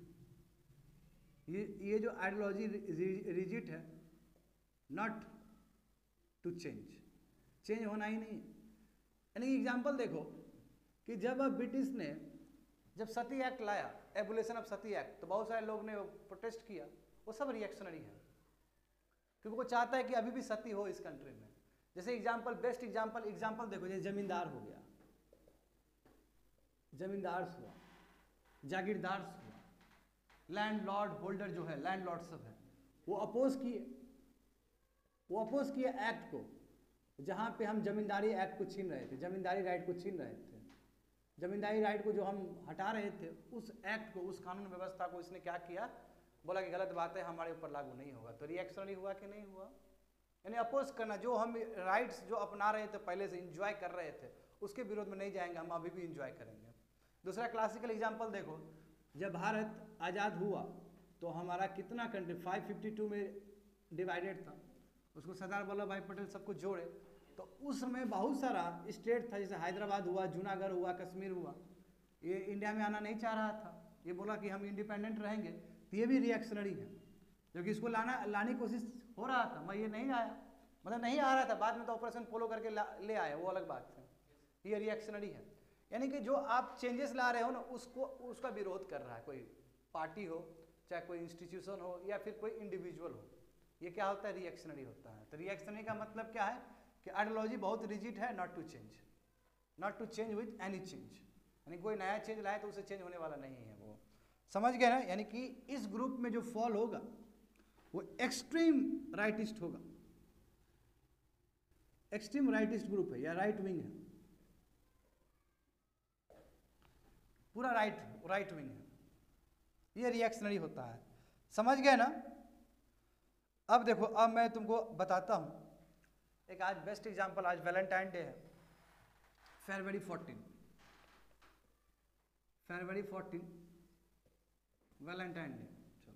Speaker 1: ये जो आइडियोलॉजी रिजिड है, नॉट टू चेंज, चेंज होना ही नहीं। यानी एग्जाम्पल देखो कि जब ब्रिटिश ने जब सती एक्ट लाया, एबुलेशन ऑफ सती एक्ट, तो बहुत सारे लोग ने प्रोटेस्ट किया, वो सब रिएक्शनरी है, क्योंकि वो चाहता है कि अभी भी सती हो इस कंट्री में। जैसे एग्जाम्पल, बेस्ट एग्जाम्पल देखो, जैसे जमींदार हो गया, जमींदार हुआ, जागीरदार हुआ, लैंडलॉर्ड होल्डर जो है, लैंडलॉर्ड सब है, वो अपोज किए एक्ट को, जहाँ पे हम जमींदारी एक्ट को छीन रहे थे, जमींदारी राइट को छीन रहे थे, जमींदारी राइट को जो हम हटा रहे थे, उस एक्ट को, उस कानून व्यवस्था को इसने क्या किया, बोला कि गलत बात है, हमारे ऊपर लागू नहीं होगा। तो रिएक्शनरी हुआ कि नहीं हुआ? यानी अपोज करना, जो हम राइट्स जो अपना रहे थे, पहले से इंजॉय कर रहे थे, उसके विरोध में नहीं जाएंगे, हम अभी भी इंजॉय करेंगे। दूसरा क्लासिकल एग्जाम्पल देखो, जब भारत आज़ाद हुआ तो हमारा कितना कंट्री 552 में डिवाइडेड था, उसको सरदार वल्लभ भाई पटेल सबको जोड़े, तो उस समय बहुत सारा स्टेट था, जैसे हैदराबाद हुआ, जूनागढ़ हुआ, कश्मीर हुआ, ये इंडिया में आना नहीं चाह रहा था, ये बोला कि हम इंडिपेंडेंट रहेंगे, तो ये भी रिएक्शनरी है, क्योंकि इसको लाने की कोशिश हो रहा था, मैं ये नहीं आया, मतलब नहीं आ रहा था, बाद में तो ऑपरेशन फॉलो करके ले आए, वो अलग बात है, ये रिएक्शनरी है। यानी कि जो आप चेंजेस ला रहे हो ना, उसका विरोध कर रहा है, कोई पार्टी हो, चाहे कोई इंस्टीट्यूशन हो, या फिर कोई इंडिविजुअल हो, ये क्या होता है? रिएक्शनरी होता है। तो रिएक्शनरी का मतलब क्या है कि आइडियोलॉजी बहुत रिजिड है, not to change with any change, यानी कोई नया चेंज लाए तो उसे चेंज होने वाला नहीं है, वो समझ गए ना? यानी कि इस ग्रुप में जो फॉल होगा वो एक्सट्रीम राइटिस्ट होगा, एक्सट्रीम राइटिस्ट ग्रुप है या राइट विंग है, पूरा राइट विंग है, ये रिएक्शनरी होता है, समझ गए ना? अब देखो, अब मैं तुमको बताता हूं एक, आज बेस्ट एग्जांपल, आज वैलेंटाइन डे है, फरवरी 14 वैलेंटाइन डे। चलो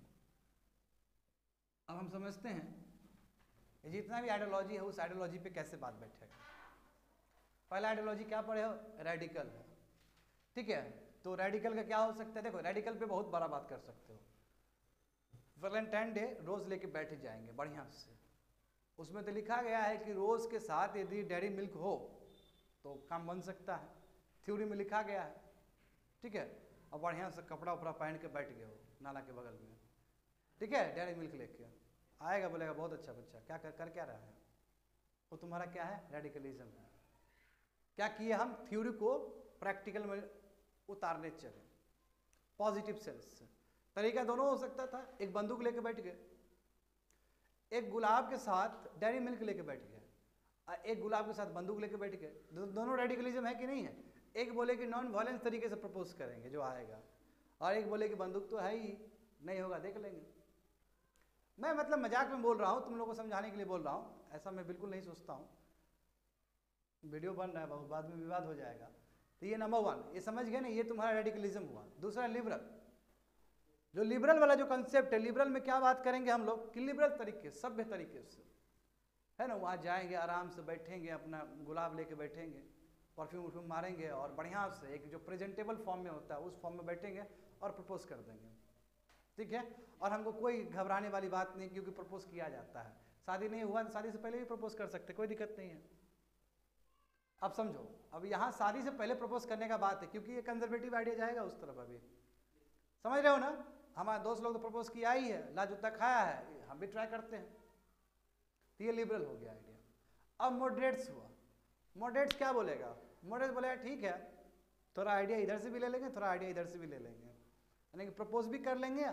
Speaker 1: अब हम समझते हैं ये जितना भी आइडियोलॉजी है, उस आइडियोलॉजी पे कैसे बात बैठेगा। पहला आइडियोलॉजी क्या पढ़े हो? रेडिकल है, ठीक है? तो रेडिकल का क्या हो सकता है? देखो, रेडिकल पे बहुत बड़ा बात कर सकते हो। वैलेंटाइन डे रोज लेके बैठे जाएंगे बढ़िया से, उसमें तो लिखा गया है कि रोज के साथ यदि डेयरी मिल्क हो तो काम बन सकता है, थ्योरी में लिखा गया है, ठीक है? और बढ़िया से कपड़ा उपड़ा पहन के बैठ गए हो नाला के बगल में, ठीक है, डेयरी मिल्क लेके आएगा, बोलेगा बहुत अच्छा बच्चा, क्या कर क्या रहा है, वो तुम्हारा क्या है? रेडिकलिज्म है। क्या किए हम? थ्योरी को प्रैक्टिकल में उतारने चले, पॉजिटिव सेंस से। तरीका दोनों हो सकता था, एक बंदूक लेके बैठ गए, एक गुलाब के साथ डेयरी मिल्क लेके बैठ गए, एक गुलाब के साथ बंदूक लेके बैठ गए, दोनों रेडिकलिज्म है कि नहीं है? एक बोले कि नॉन वायलेंस तरीके से प्रपोज करेंगे जो आएगा, और एक बोले कि बंदूक तो है ही नहीं, होगा देख लेंगे। मैं मतलब मजाक में बोल रहा हूँ, तुम लोगों को समझाने के लिए बोल रहा हूँ, ऐसा मैं बिल्कुल नहीं सोचता हूँ। वीडियो बन रहा है, बहुत बाद में विवाद हो जाएगा। तो ये नंबर 1, ये समझ गए ना, ये तुम्हारा रेडिकलिज्म हुआ। दूसरा लिबरल, जो लिबरल वाला जो कंसेप्ट है, लिबरल में क्या बात करेंगे हम लोग कि लिबरल तरीके, सभ्य तरीके से, है ना, वहाँ जाएंगे, आराम से बैठेंगे, अपना गुलाब लेके बैठेंगे, परफ्यूम उर्फ्यूम मारेंगे, और बढ़िया से एक जो प्रेजेंटेबल फॉर्म में होता है उस फॉर्म में बैठेंगे और प्रपोज कर देंगे, ठीक है? और हमको कोई घबराने वाली बात नहीं, क्योंकि प्रपोज किया जाता है, शादी नहीं हुआ तो शादी से पहले भी प्रपोज कर सकते, कोई दिक्कत नहीं है। अब समझो, अब यहाँ शादी से पहले प्रपोज करने का बात है, क्योंकि ये कंजर्वेटिव आइडिया जाएगा उस तरफ, अभी समझ रहे हो ना? हमारे दोस्त लोग तो प्रपोज किया ही है, लाजूता खाया है, हम भी ट्राई करते हैं, तो ये लिबरल हो गया आइडिया। अब मॉडरेट्स हुआ, मॉडरेट्स क्या बोलेगा? मॉडरेट्स बोलेगा ठीक है, थोड़ा आइडिया इधर से भी ले लेंगे, थोड़ा आइडिया इधर से भी ले लेंगे, यानी कि प्रपोज भी कर लेंगे,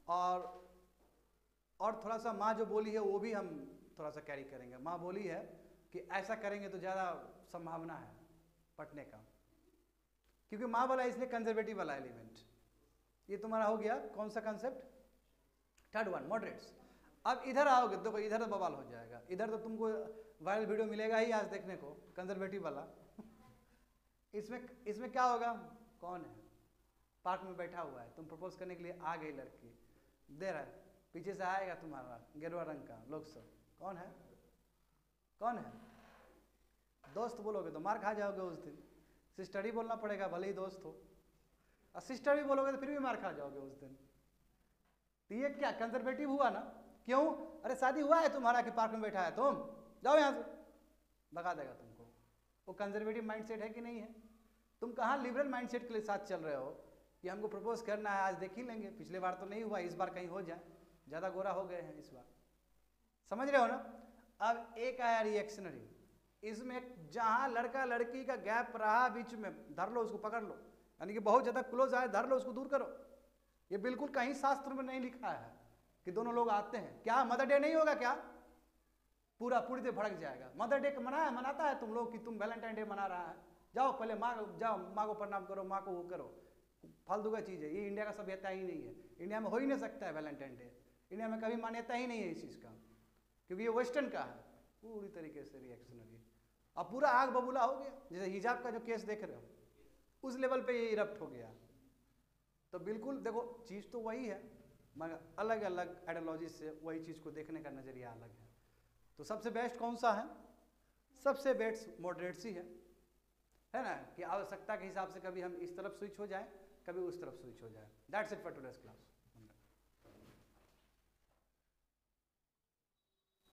Speaker 1: और थोड़ा सा माँ जो बोली है वो भी हम थोड़ा सा कैरी करेंगे। माँ बोली है कि ऐसा करेंगे तो ज़्यादा संभावना है पटने का, क्योंकि माँ बोला, इसलिए कंजर्वेटिव वाला एलिमेंट। ये तुम्हारा हो गया कौन सा कंसेप्ट? Third one, moderates. अब इधर आओगे, देखो इधर तो बवाल हो जाएगा, इधर तो तुमको वायरल वीडियो मिलेगा ही आज देखने को, कंजर्वेटिव वाला। इसमें क्या होगा? कौन है पार्क में बैठा हुआ है, तुम प्रपोज करने के लिए आ गई लड़की, दे रहा है, पीछे से आएगा तुम्हारा गेरुआ रंग का लोग सब, कौन है? कौन है? दोस्त बोलोगे तो मार खा जाओगे उस दिन, सिस्टर ही बोलना पड़ेगा भले ही दोस्त हो, और सिस्टर भी बोलोगे तो फिर भी मार खा जाओगे उस दिन। तो ये क्या कंजर्वेटिव हुआ ना? क्यों? अरे शादी हुआ है तुम्हारा कि पार्क में बैठा है, तुम जाओ यहाँ से, भगा देगा तुमको। वो कंजर्वेटिव माइंडसेट है कि नहीं है? तुम कहाँ लिबरल माइंडसेट के साथ चल रहे हो कि हमको प्रपोज करना है, आज देख ही लेंगे, पिछले बार तो नहीं हुआ, इस बार कहीं हो जाए, ज़्यादा गोरा हो गए हैं इस बार, समझ रहे हो ना? अब एक आया रिएक्शनरी, इसमें जहाँ लड़का लड़की का गैप रहा बीच में, धर लो उसको, पकड़ लो, यानी कि बहुत ज़्यादा क्लोज आए, धर लो उसको, दूर करो। ये बिल्कुल कहीं शास्त्र में नहीं लिखा है कि दोनों लोग आते हैं। क्या मदर डे नहीं होगा क्या? पूरी तरह भड़क जाएगा। मदर डे मनाता है तुम लोग कि तुम वैलेंटाइन डे मना रहा है, जाओ पहले माँ को प्रणाम करो, माँ को वो करो। फालतू का चीज़ है ये, इंडिया का सभ्यता ही नहीं है। इंडिया में हो ही नहीं सकता है वैलेंटाइन डे, इंडिया में कभी मान्यता ही नहीं है इस चीज़ का, क्योंकि ये वेस्टर्न का है। पूरी तरीके से रिएक्शनरी। अब पूरा आग बबूला हो गया, जैसे हिजाब का जो केस देख रहे हो उस लेवल पे ये इरप्ट हो गया। तो बिल्कुल देखो चीज़ तो वही है, मगर अलग अलग आइडियोलॉजी से वही चीज़ को देखने का नज़रिया अलग है। तो सबसे बेस्ट कौन सा है? सबसे बेस्ट मॉडरेट्स ही है ना, कि आवश्यकता के हिसाब से कभी हम इस तरफ स्विच हो जाए, कभी उस तरफ स्विच हो जाए। That's it for today's class.